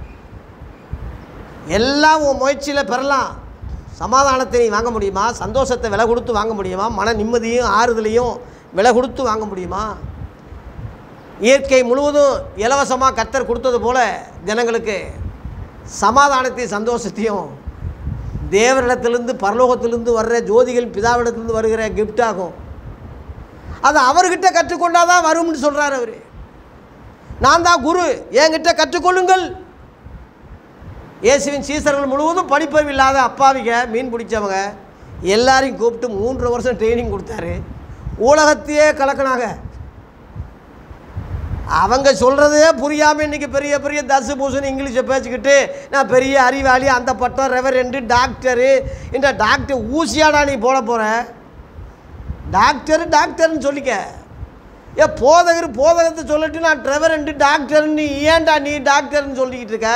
எல்லாம் உன் முயற்சியில் பெறலாம். சமாதானத்தை நீ வாங்க முடியுமா? சந்தோஷத்தை விலை கொடுத்து வாங்க முடியுமா? மன நிம்மதியும் ஆறுதலையும் விலை கொடுத்து வாங்க முடியுமா? இயற்கை முழுவதும் இலவசமாக கர்த்தர் கொடுத்தது போல ஜனங்களுக்கு சமாதானத்தையும் சந்தோஷத்தையும் தேவரிடத்திலிருந்து பரலோகத்திலிருந்து வர்ற ஜோதிகள் பிதாவிடத்திலிருந்து வருகிற கிஃப்ட் ஆகும். அது அவர்கிட்ட கற்றுக்கொண்டால் தான் வரும்னு சொல்கிறார் அவர். நான் தான் குரு, என்கிட்ட கற்றுக்கொள்ளுங்கள். இயேசுவின் சீசர்கள் முழுவதும் படிப்பறிவு இல்லாத அப்பாவிங்க, மீன் பிடிச்சவங்க எல்லாரையும் கூப்பிட்டு மூன்று வருஷம் ட்ரைனிங் கொடுத்தாரு. உலகத்தையே கலக்கினாங்க. அவங்க சொல்கிறதே புரியாமல் இன்றைக்கி பெரிய பெரிய தசு பூசுன்னு இங்கிலீஷை பேசிக்கிட்டு நான் பெரிய அறிவாளி, அந்த பட்டம் ரெவரெண்டு டாக்டரு, இந்த டாக்டர் ஊசியாடா நீ போட போகிற? டாக்டரு டாக்டர்னு சொல்லிக்க. ஏ போதகர் போதகத்தை சொல்லிட்டு நான் ரெவரெண்டு டாக்டர்னு நீ ஏன்டா நீ டாக்டர்னு சொல்லிக்கிட்டு இருக்க?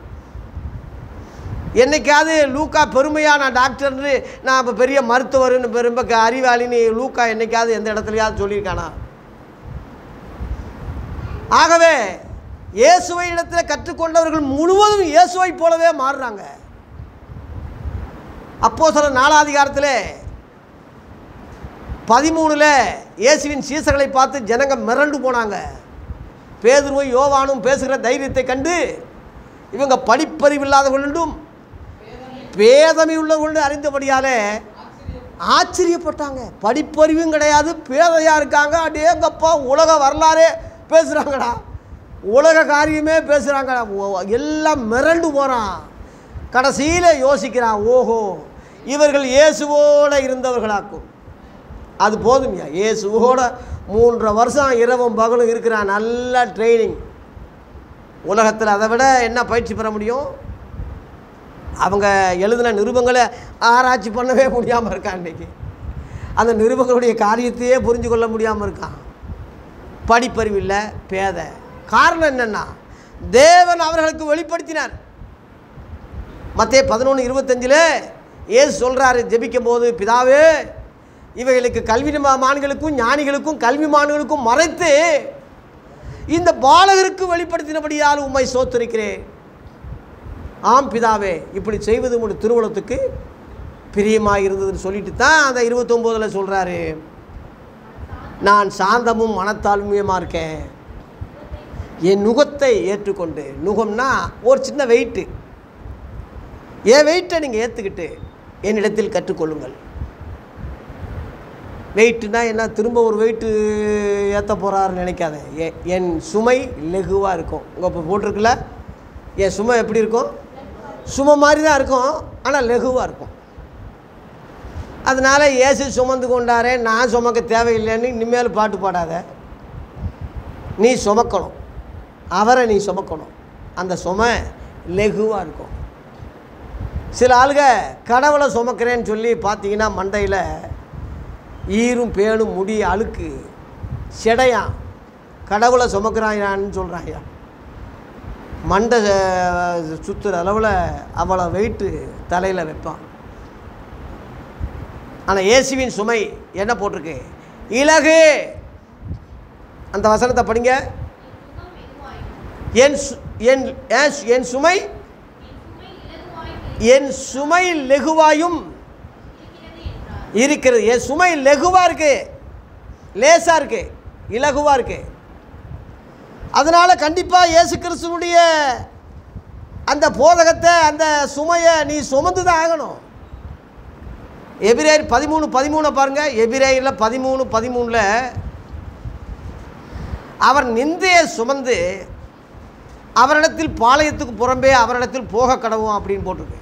என்னைக்காவது லூக்கா பெருமையாக நான் டாக்டர்னு நான் இப்போ பெரிய மருத்துவர்னு பெரும்ப அறிவாளின்னு லூக்கா என்னைக்காவது எந்த இடத்துலையாவது சொல்லியிருக்கானா? ஆகவே இயேசுவை இடத்தில் கற்றுக்கொண்டவர்கள் முழுவதும் இயேசுவை போலவே மாறுறாங்க. அப்போஸ்தலர் நாலாம் அதிகாரத்தில் பதிமூணுல இயேசுவின் சீசர்களை பார்த்து ஜனங்க மிரண்டு போனாங்க. பேதுருவும் யோவானும் பேசுகிற தைரியத்தை கண்டு இவங்க படிப்பறிவில்லாதவர்களும் பேதமை உள்ளவர்கள் அறிந்தபடியாலே ஆச்சரியப்பட்டாங்க. படிப்பறிவும் கிடையாது, பேதையாக இருக்காங்க. அடேங்கப்பா, உலக வரலாறே பேசுகிறாங்கடா, உலக காரியமே பேசுகிறாங்கடா. எல்லாம் மிரண்டு போகிறான். கடைசியில் யோசிக்கிறான், ஓஹோ இவர்கள் இயேசுவோடு இருந்தவர்களாக்கும். அது போதுமையா? இயேசுவோட மூன்றரை வருஷம் இரவும் பகலும் இருக்கிறான், நல்ல ட்ரைனிங். உலகத்தில் அதை விட என்ன பயிற்சி பெற முடியும்? அவங்க எழுதின நிருபங்களை ஆராய்ச்சி பண்ணவே முடியாமல் இருக்கான். இன்றைக்கி அந்த நிருபங்களுடைய காரியத்தையே புரிஞ்சு கொள்ள முடியாமல் இருக்கான். படிப்பறிவு இல்லை, பேதை. காரணம் என்னென்னா தேவன் அவர்களுக்கு வெளிப்படுத்தினார். மத்தேயு பதினொன்று இருபத்தஞ்சில் ஏசு சொல்கிறாரு ஜெபிக்கும் போது, பிதாவே இவைகளுக்கு கல்விமான்களுக்கும் ஞானிகளுக்கும் கல்விமான்களுக்கும் மறைத்து இந்த பாலகருக்கு வெளிப்படுத்தினபடியால் உம்மை சோத்தரிக்கிறேன். ஆம் பிதாவே, இப்படி செய்வது உங்களுடைய திருவுளத்துக்கு பிரியமாக இருந்ததுன்னு சொல்லிட்டு தான் அந்த இருபத்தொம்போதில் சொல்கிறாரு, நான் சாந்தமும் மனத்தாழ்மையுமாக இருக்கேன், என் நுகத்தை ஏற்றுக்கொண்டு. நுகம்னா ஒரு சின்ன வெயிட்டு, என் வெயிட்டை நீங்கள் ஏற்றுக்கிட்டு என்னிடத்தில் கற்றுக்கொள்ளுங்கள். வெயிட்டுனா என்ன, திரும்ப ஒரு வெயிட்டு ஏற்ற போகிறாருன்னு நினைக்காத. என் சுமை லெகுவாக இருக்கும். உங்கள் இப்போ போட்டிருக்குல்ல, என் சுமை எப்படி இருக்கும்? சுமை மாதிரி தான் இருக்கும், ஆனால் லெகுவாக இருக்கும். அதனால் இயேசு சுமந்து கொண்டாரே, நான் சுமக்க தேவையில்லைன்னு இனிமேல் பாட்டு பாடாத. நீ சுமக்கணும், அவரை நீ சுமக்கணும். அந்த சுமை லெகுவாக இருக்கும். சில ஆளுக கடவுளை சுமக்கிறேன்னு சொல்லி பார்த்தீங்கன்னா மண்டையில் ஈரும் பேணும் முடி அழுக்கு செடையான், கடவுளை சுமக்கிறாயான்னு சொல்கிறாயா. மண்டை சுற்றுற அளவில் அவ்வளோ வெயிட்டு தலையில் வைப்பான். ஆனால் இயேசுவின் சுமை என்ன போட்டிருக்கு? இலகு. அந்த வசனத்தை படிங்க. என் என் என் சுமை என் சுமை லெகுவாயும் இருக்கிறது. என் சுமை லெகுவாக இருக்கு, லேசாக இருக்கு, இலகுவாக இருக்கு. அதனால் கண்டிப்பாக இயேசு கிறிஸ்துவனுடைய அந்த போதகத்தை, அந்த சுமையை நீ சுமந்து தான் ஆகணும். எபிரேயர் பதிமூணு பதிமூணை பாருங்கள். எபிரேயரில் பதிமூணு பதிமூணில் அவர் நிந்தையை சுமந்து அவரிடத்தில் பாளையத்துக்கு புறம்பே அவரிடத்தில் போக கடவும் அப்படின்னு போட்டிருக்கு.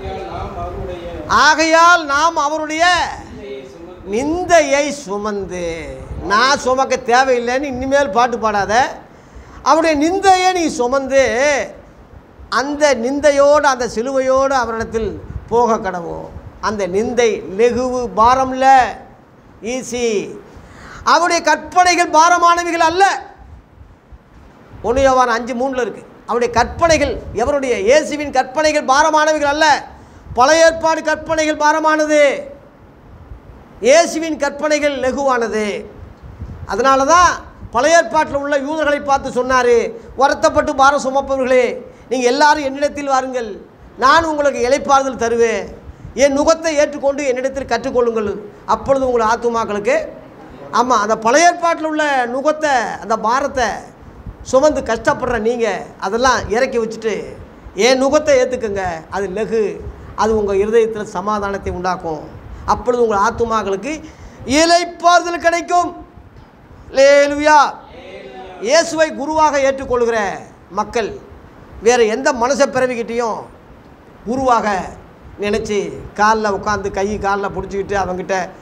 ஆகையால் நாம் அவருடைய நிந்தையை சுமந்து, நான் சுமக்க தேவையில்லைன்னு இனிமேல் பாட்டு பாடாத, அவருடைய நிந்தையை நீ சுமந்து அந்த நிந்தையோடு அந்த சிலுவையோடு அவரிடத்தில் போக கடவும். அந்த நிந்தை லெகுவு, பாரம்ல, ஈசி. அவருடைய கற்பனைகள் பாரமானவைகள் அல்ல. ஒன்று யோவான் அஞ்சு மூணில் இருக்குது. அவருடைய கற்பனைகள் எவருடைய? இயேசுவின் கற்பனைகள் பாரமானவைகள் அல்ல. பழைய ஏற்பாடு கற்பனைகள் பாரமானது, இயேசுவின் கற்பனைகள் லெகுவானது. அதனால தான் பழைய ஏற்பாட்டில் உள்ள யூதர்களை பார்த்து சொன்னார், வருத்தப்பட்டு பாரம் சுமப்பவர்களே நீங்கள் எல்லாரும் என்னிடத்தில் வாருங்கள், நான் உங்களுக்கு இளைப்பாறுதல் தருவேன். என் நுகத்தை ஏற்றுக்கொண்டு என்னிடத்தில் கற்றுக்கொள்ளுங்கள், அப்பொழுது உங்கள் ஆத்துமாக்களுக்கு. ஆமாம், அந்த பழைய ஏற்பாட்டில் உள்ள நுகத்தை, அந்த பாரத்தை சுமந்து கஷ்டப்படுற நீங்கள் அதெல்லாம் இறக்கி வச்சுட்டு என் நுகத்தை ஏற்றுக்குங்க. அது லெகு, அது உங்கள் இருதயத்தில் சமாதானத்தை உண்டாக்கும். அப்பொழுது உங்கள் ஆத்துமாக்களுக்கு இளைப்பாறுதல் கிடைக்கும். அல்லேலூயா. இயேசுவை குருவாக ஏற்றுக்கொள்கிற மக்கள் வேறு எந்த மனுஷ பிறவிக்கிட்டையும் குருவாக நினச்சி காலில் உட்காந்து கை காலில் பிடிச்சிக்கிட்டு அவங்ககிட்ட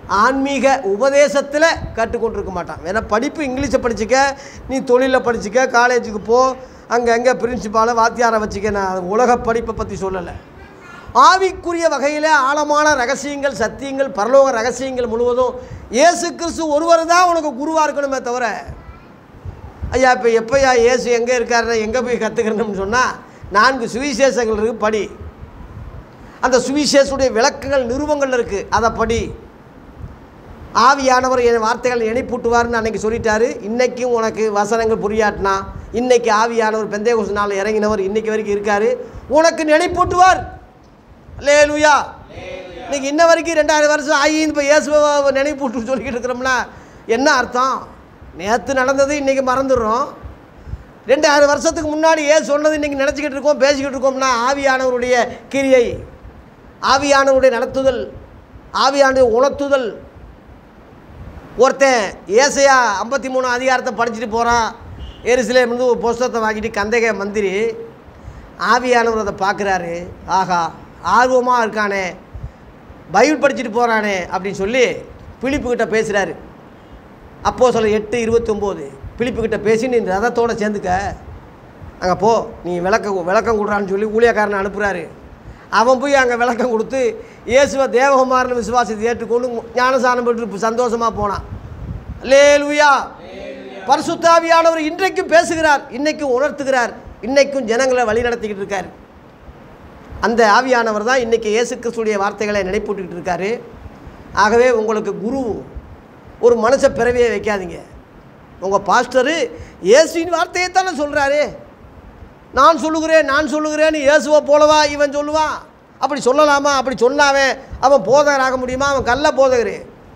ஆன்மீக உபதேசத்தில் கற்றுக்கொண்டிருக்க மாட்டான். வேணா படிப்பு இங்கிலீஷை படிச்சுக்க, நீ தொழிலில் படிச்சுக்க, காலேஜுக்கு போ, அங்கே அங்கே பிரின்சிபாலை வாத்தியாரை வச்சுக்க. நான் உலக படிப்பை பற்றி சொல்லலை. ஆவிக்குரிய வகையில் ஆழமான ரகசியங்கள், சத்தியங்கள், பரலோக ரகசியங்கள் முழுவதும் இயேசு கிறிஸ்து ஒருவர் தான் உனக்கு குருவாக இருக்கணுமே தவிர, ஐயா இப்போ எப்போயா இயேசு எங்கே இருக்காருன்னா எங்கே போய் கற்றுக்கணும்னு சொன்னால், நான்கு சுவிசேஷங்கள் இருக்குது, படி. அந்த சுவிசேஷுடைய விளக்கங்கள் நிருபங்கள் இருக்குது, அதை படி. ஆவியானவர் என் வார்த்தைகள் இணைப்பூட்டுவார்னு அன்றைக்கி சொல்லிட்டாரு. இன்றைக்கும் உனக்கு வசனங்கள் புரியாட்டினா, இன்றைக்கி ஆவியானவர் பெந்தேகோஸ்து நாளில் இறங்கினவர் இன்றைக்கி வரைக்கும் இருக்கார், உனக்கு நினைப்பூட்டுவார். அல்லேலூயா. இன்றைக்கி இன்ன வரைக்கும் ரெண்டாயிரம் வருஷம் ஆகி இப்போ இயேசுவை நினைப்பூட்டு சொல்லிக்கிட்டு இருக்கிறோம்னா என்ன அர்த்தம்? நேற்று நடந்தது இன்றைக்கி மறந்துடுறோம். ரெண்டாயிரம் வருஷத்துக்கு முன்னாடி ஏன் சொன்னது இன்றைக்கி நினச்சிக்கிட்டு இருக்கோம், பேசிக்கிட்டு இருக்கோம்னா ஆவியானவருடைய கிரியை, ஆவியானவருடைய நடத்துதல், ஆவியானவருடைய உணர்த்துதல். ஒருத்தன் ஏசையா ஐம்பத்தி மூணு அதிகாரத்தை படிச்சுட்டு போகிறான். எருசலேம் வந்து ஒரு புஸ்தகத்தை வாங்கிட்டு கந்தக மந்திரி ஆவியானவர் அதை பார்க்குறாரு. ஆகா, ஆர்வமாக இருக்கானே, பைபிள் படிச்சுட்டு போகிறானே அப்படின்னு சொல்லி பிலிப்புக்கிட்ட பேசுகிறாரு. அப்போ சொல்ல எட்டு இருபத்தி ஒம்பது பிலிப்புக்கிட்ட பேசி நீ ரதத்தோடு சேர்ந்துக்க, அங்கே போ, நீ விளக்க விளக்கம் கொடுறான்னு சொல்லி ஊழியக்காரனை அனுப்புகிறாரு. அவன் போய் அங்கே விளக்கம் கொடுத்து இயேசுவை தேவகுமாரன் விசுவாசத்தை ஏற்றுக்கொண்டு ஞானசானம் பெற்று சந்தோஷமாக போனான். அல்லேலூயா. பரிசுத்த ஆவியானவர் இன்றைக்கும் பேசுகிறார், இன்றைக்கும் உணர்த்துகிறார், இன்றைக்கும் ஜனங்களை வழி நடத்திக்கிட்டு இருக்கார். அந்த ஆவியானவர் தான் இன்றைக்கி இயேசு கிறிஸ்துடைய வார்த்தைகளை நினைப்பூட்டுக்கிட்டு இருக்காரு. ஆகவே உங்களுக்கு குரு ஒரு மனுஷ பிறவியை வைக்காதீங்க. உங்கள் பாஸ்டரு இயேசுவின் வார்த்தையை தானே சொல்கிறாரு. நான் சொல்லுகிறேன் நான் சொல்லுகிறேன்னு இயேசுவை போலவா இவன் சொல்லுவான்? அப்படி சொல்லலாமா? அப்படி சொன்னாவே அவன் போதகராக முடியுமா? அவன் கள்ள போதகர்.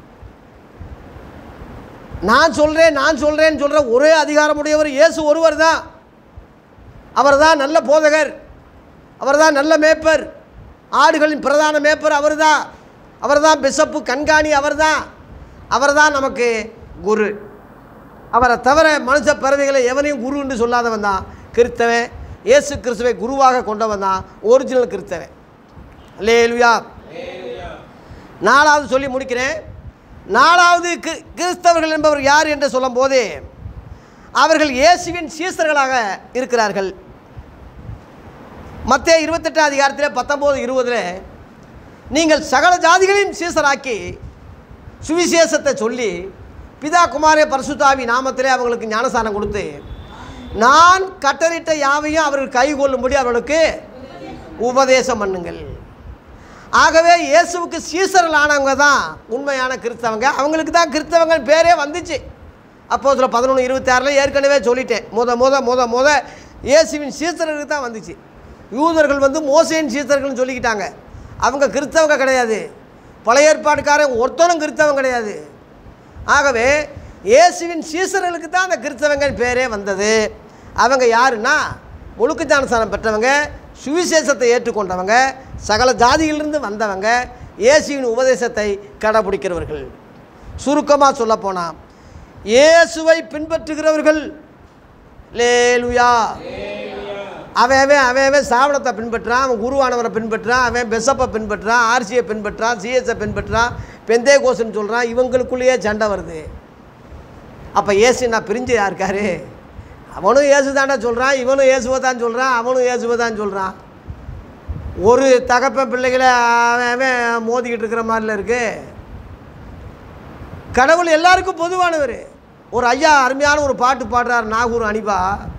நான் சொல்கிறேன் நான் சொல்கிறேன்னு சொல்கிற ஒரே அதிகாரமுடையவர் இயேசு ஒருவர் தான். அவர் தான் நல்ல போதகர், அவர் தான் நல்ல மேய்ப்பர், ஆடுகளின் பிரதான மேய்ப்பர் அவர் தான். அவர் தான் பிஷப்பு, கண்காணி அவர் தான். அவர் தான் நமக்கு குரு. அவரை தவிர மனுஷ பிறவிகளை எவனையும் குரு என்று சொல்லாதவன் தான் கிறிஸ்தவன். இயேசு கிறிஸ்துவை குருவாக கொண்டவன் தான் ஒரிஜினல் கிறிஸ்தவன். அல்லேலூயா. நாலாவது சொல்லி முடிக்கிறேன். நாலாவது கிறிஸ்தவர்கள் என்பவர் யார் என்று சொல்லும் போது அவர்கள் இயேசுவின் சீசர்களாக இருக்கிறார்கள். மத்தேயு இருபத்தெட்டு அதிகாரத்தில் பத்தொம்போது இருபதில் நீங்கள் சகல ஜாதிகளையும் சீசராக்கி சுவிசேஷத்தை சொல்லி பிதா குமாரே பரிசுத்தாவி நாமத்திலே அவங்களுக்கு ஞானசானம் கொடுத்து நான் கட்டளையிட்ட யாவையும் அவர்கள் கைகொள்ளும்படி அவர்களுக்கு உபதேசம் பண்ணுங்கள். ஆகவே இயேசுவுக்கு சீசர்களானவங்க தான் உண்மையான கிறிஸ்தவங்க. அவங்களுக்கு தான் கிறிஸ்தவங்க பேரே வந்துச்சு. அப்போஸ்தலர் பதினொன்று இருபத்தி ஆறில் ஏற்கனவே சொல்லிட்டேன். முத முத முத முத இயேசுவின் சீசர்களுக்கு தான் வந்துச்சு. யூதர்கள் வந்து மோசேயின் சீசர்கள்னு சொல்லிக்கிட்டாங்க. அவங்க கிறிஸ்தவங்க கிடையாது. பழைய ஏற்பாடுக்காரன் ஒருத்தனும் கிறிஸ்தவம் கிடையாது. ஆகவே இயேசுவின் சீசர்களுக்கு தான் அந்த கிறிஸ்தவங்க பேரே வந்தது. அவங்க யாருன்னா முழுக்க ஞானஸ்நானம் பெற்றவங்க, சுவிசேஷத்தை ஏற்றுக்கொண்டவங்க, சகல ஜாதியிலிருந்து வந்தவங்க, இயேசுவின் உபதேசத்தை கடைபிடிக்கிறவர்கள். சுருக்கமாக சொல்லப்போனால் இயேசுவை பின்பற்றுகிறவர்கள். அல்லேலூயா. அவன் அவன் அவன் சாவளத்தை பின்பற்றான், அவன் குருவானவரை பின்பற்றான், அவன் பெசப்பை பின்பற்றான், ஆர்சியை பின்பற்றான், சிஎஸ்ஐ பின்பற்றான், பெந்தேகோஸ்துன்னு சொல்கிறான். இவங்களுக்குள்ளேயே சண்டை வருது. அப்போ இயேசு நான் பிரிஞ்சு யாருக்காரு? அவனும் இயேசு தானே சொல்கிறான், இவனும் இயேசுவை தான் சொல்கிறான், அவனும் இயேசுவை தான் சொல்கிறான். ஒரு தகப்பன் பிள்ளைகளை அவன் அவன் மோதிக்கிட்டு இருக்கிற மாதிரில இருக்குது. கடவுள் எல்லாருக்கும் பொதுவானவர். ஒரு ஐயா அருமையான ஒரு பாட்டு பாடுறார், நாகூர் அனிபா.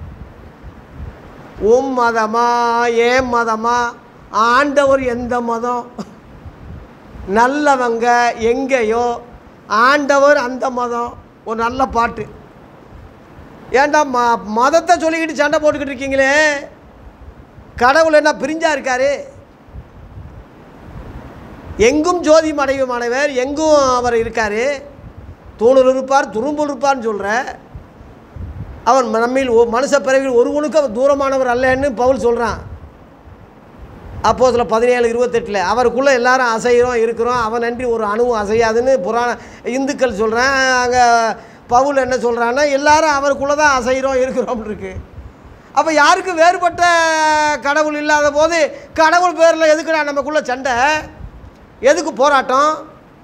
உம் மதமா ஏன் மதமா, ஆண்டவர் எந்த மதம், நல்லவங்க எங்கேயோ, ஆண்டவர் அந்த மதம். ஒரு நல்ல பாட்டு. ஏன்டா ம மதத்தை சொல்லிக்கிட்டு சண்டை போட்டுக்கிட்டு இருக்கீங்களே, கடவுள் என்ன பிரிஞ்சா இருக்காரு? எங்கும் ஜோதி அடைவுமானவர், எங்கும் அவர் இருக்கார். தூணில் இருப்பார், துரும்பில் இருப்பார்னு சொல்கிற அவன் நம்மில் மனுஷ பிறவியில் ஒருவனுக்கு அவர் தூரமானவர் அல்லன்னு பவுல் சொல்கிறான். அப்போஸ்தலர் பதினேழு இருபத்தெட்டில் அவருக்குள்ளே எல்லாரும் அசைகிறோம் இருக்கிறோம், அவன் நன்றி ஒரு அணுவும் அசையாதுன்னு புராண இந்துக்கள் சொல்கிறேன். அங்கே பவுல் என்ன சொல்கிறான்னா எல்லாரும் அவருக்குள்ளே தான் அசைகிறோம் இருக்கிறோம் இருக்குது. அப்போ யாருக்கு வேறுபட்ட கடவுள் இல்லாத போது கடவுள் பேரில் எதுக்குடா நமக்குள்ளே சண்டை, எதுக்கு போராட்டம்?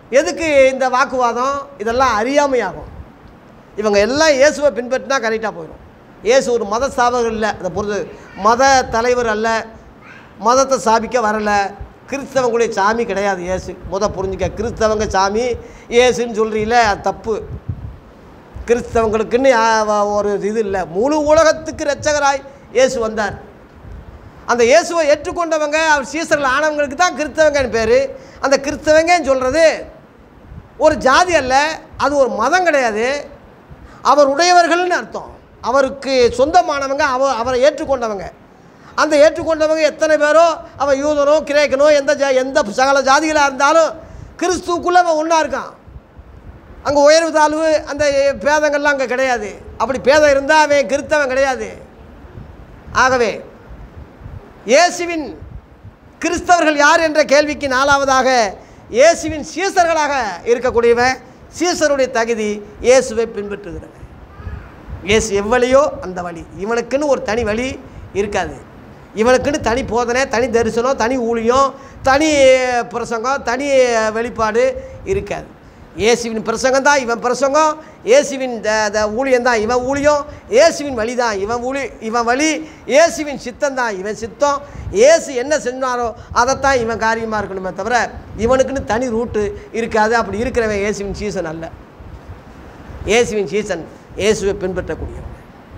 எதுக்கு இந்த வாக்குவாதம்? இதெல்லாம் அறியாமையாகும். இவங்க எல்லாம் இயேசுவை பின்பற்றினா கரெக்டாக போயிடும். இயேசு ஒரு மத ஸ்தாபகர் இல்லை, அதை பொறுத்து மத தலைவர் அல்ல, மதத்தை ஸ்தாபிக்க வரலை. கிறிஸ்தவங்களுடைய சாமி கிடையாது இயேசு. முத புரிஞ்சுக்க, கிறிஸ்தவங்க சாமி இயேசுன்னு சொல்கிறீங்கள, அது தப்பு. கிறிஸ்தவங்களுக்குன்னு ஒரு இது இல்லை. முழு உலகத்துக்கு இரட்சகராய் இயேசு வந்தார். அந்த இயேசுவை ஏற்றுக்கொண்டவங்க, அவர் சீசர்கள் ஆனவங்களுக்கு தான் கிறிஸ்தவங்கன்னு பேர். அந்த கிறிஸ்தவங்கன்னு சொல்கிறது ஒரு ஜாதி அல்ல, அது ஒரு மதம் கிடையாது. அவர் உடையவர்கள்னு அர்த்தம். அவருக்கு சொந்தமானவங்க, அவ அவரை ஏற்றுக்கொண்டவங்க. அந்த ஏற்றுக்கொண்டவங்க எத்தனை பேரோ, அவன் யூதனோ கிரேக்கனோ எந்த ஜா எந்த சகல ஜாதிகளாக இருந்தாலும் கிறிஸ்துக்குள்ளே அவன் ஒன்றா இருக்கான். அங்கே உயர்வு தாழ்வு அந்த பேதங்கள்லாம் அங்கே கிடையாது. அப்படி பேதம் இருந்தால் அவன் கிறிஸ்தவன் கிடையாது. ஆகவே இயேசுவின் கிறிஸ்தவர்கள் யார் என்ற கேள்விக்கு நாலாவதாக இயேசுவின் சீசர்களாக இருக்கக்கூடியவன், சீசருடைய தகுதி இயேசுவை பின்பற்றுகிறவன். இயேசு எவ்வளியோ அந்த வழி. இவனுக்குன்னு ஒரு தனி வழி இருக்காது. இவனுக்குன்னு தனி போதனை, தனி தரிசனம், தனி ஊழியம், தனி பிரசங்கம், தனி வெளிப்பாடு இருக்காது. இயேசுவின் பிரசங்கம் தான் இவன் பிரசங்கம், இயேசுவின் த ஊழியம் தான் இவன் ஊழியம், இயேசுவின் வழி தான் இவன் ஊழி இவன் வழி, இயேசுவின் சித்தம் தான் இவன் சித்தம். இயேசு என்ன செஞ்சாரோ அதைத்தான் இவன் காரியமாக இருக்கணுமே தவிர இவனுக்குன்னு தனி ரூட்டு இருக்காது. அப்படி இருக்கிறவன் இயேசுவின் சீசன் அல்ல. இயேசுவின் சீசன் இயேசுவை பின்பற்றக்கூடியவன்.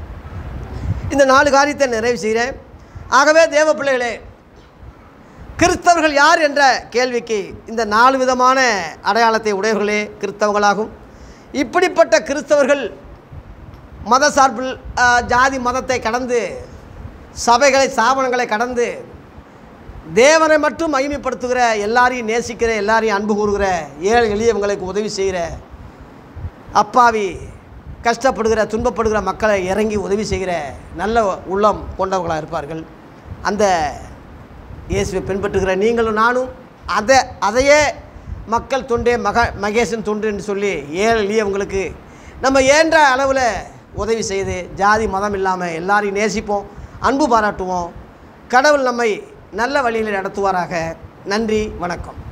இந்த நாலு காரியத்தை நிறைவு செய்கிறேன். ஆகவே தேவ பிள்ளைகளே, கிறிஸ்தவர்கள் யார் என்ற கேள்விக்கு இந்த நாலு விதமான அடையாளத்தை உடையவர்களே கிறிஸ்தவங்களாகும். இப்படிப்பட்ட கிறிஸ்தவர்கள் மத சார்பில் ஜாதி மதத்தை கடந்து, சபைகளை ஸ்தாபனங்களை கடந்து, தேவனை மட்டும் மகிமைப்படுத்துகிற, எல்லாரையும் நேசிக்கிற, எல்லாரையும் அன்பு கூறுகிற, ஏழை எளியவங்களுக்கு உதவி செய்கிற, அப்பாவி கஷ்டப்படுகிற துன்பப்படுகிற மக்களை இறங்கி உதவி செய்கிற நல்ல உள்ளம் கொண்டவர்களாக இருப்பார்கள். அந்த இயேசுவை பின்பற்றுகிற நீங்களும் நானும் அதை அதையே மக்கள் தொண்டே மக மகேசன் தொண்டு என்று சொல்லி ஏழை எளியவங்களுக்கு நம்ம ஏன்ற அளவில் உதவி செய்து, ஜாதி மதம் இல்லாமல் எல்லாரையும் நேசிப்போம், அன்பு பாராட்டுவோம். கடவுள் நம்மை நல்ல வழியில் நடத்துவாராக. நன்றி, வணக்கம்.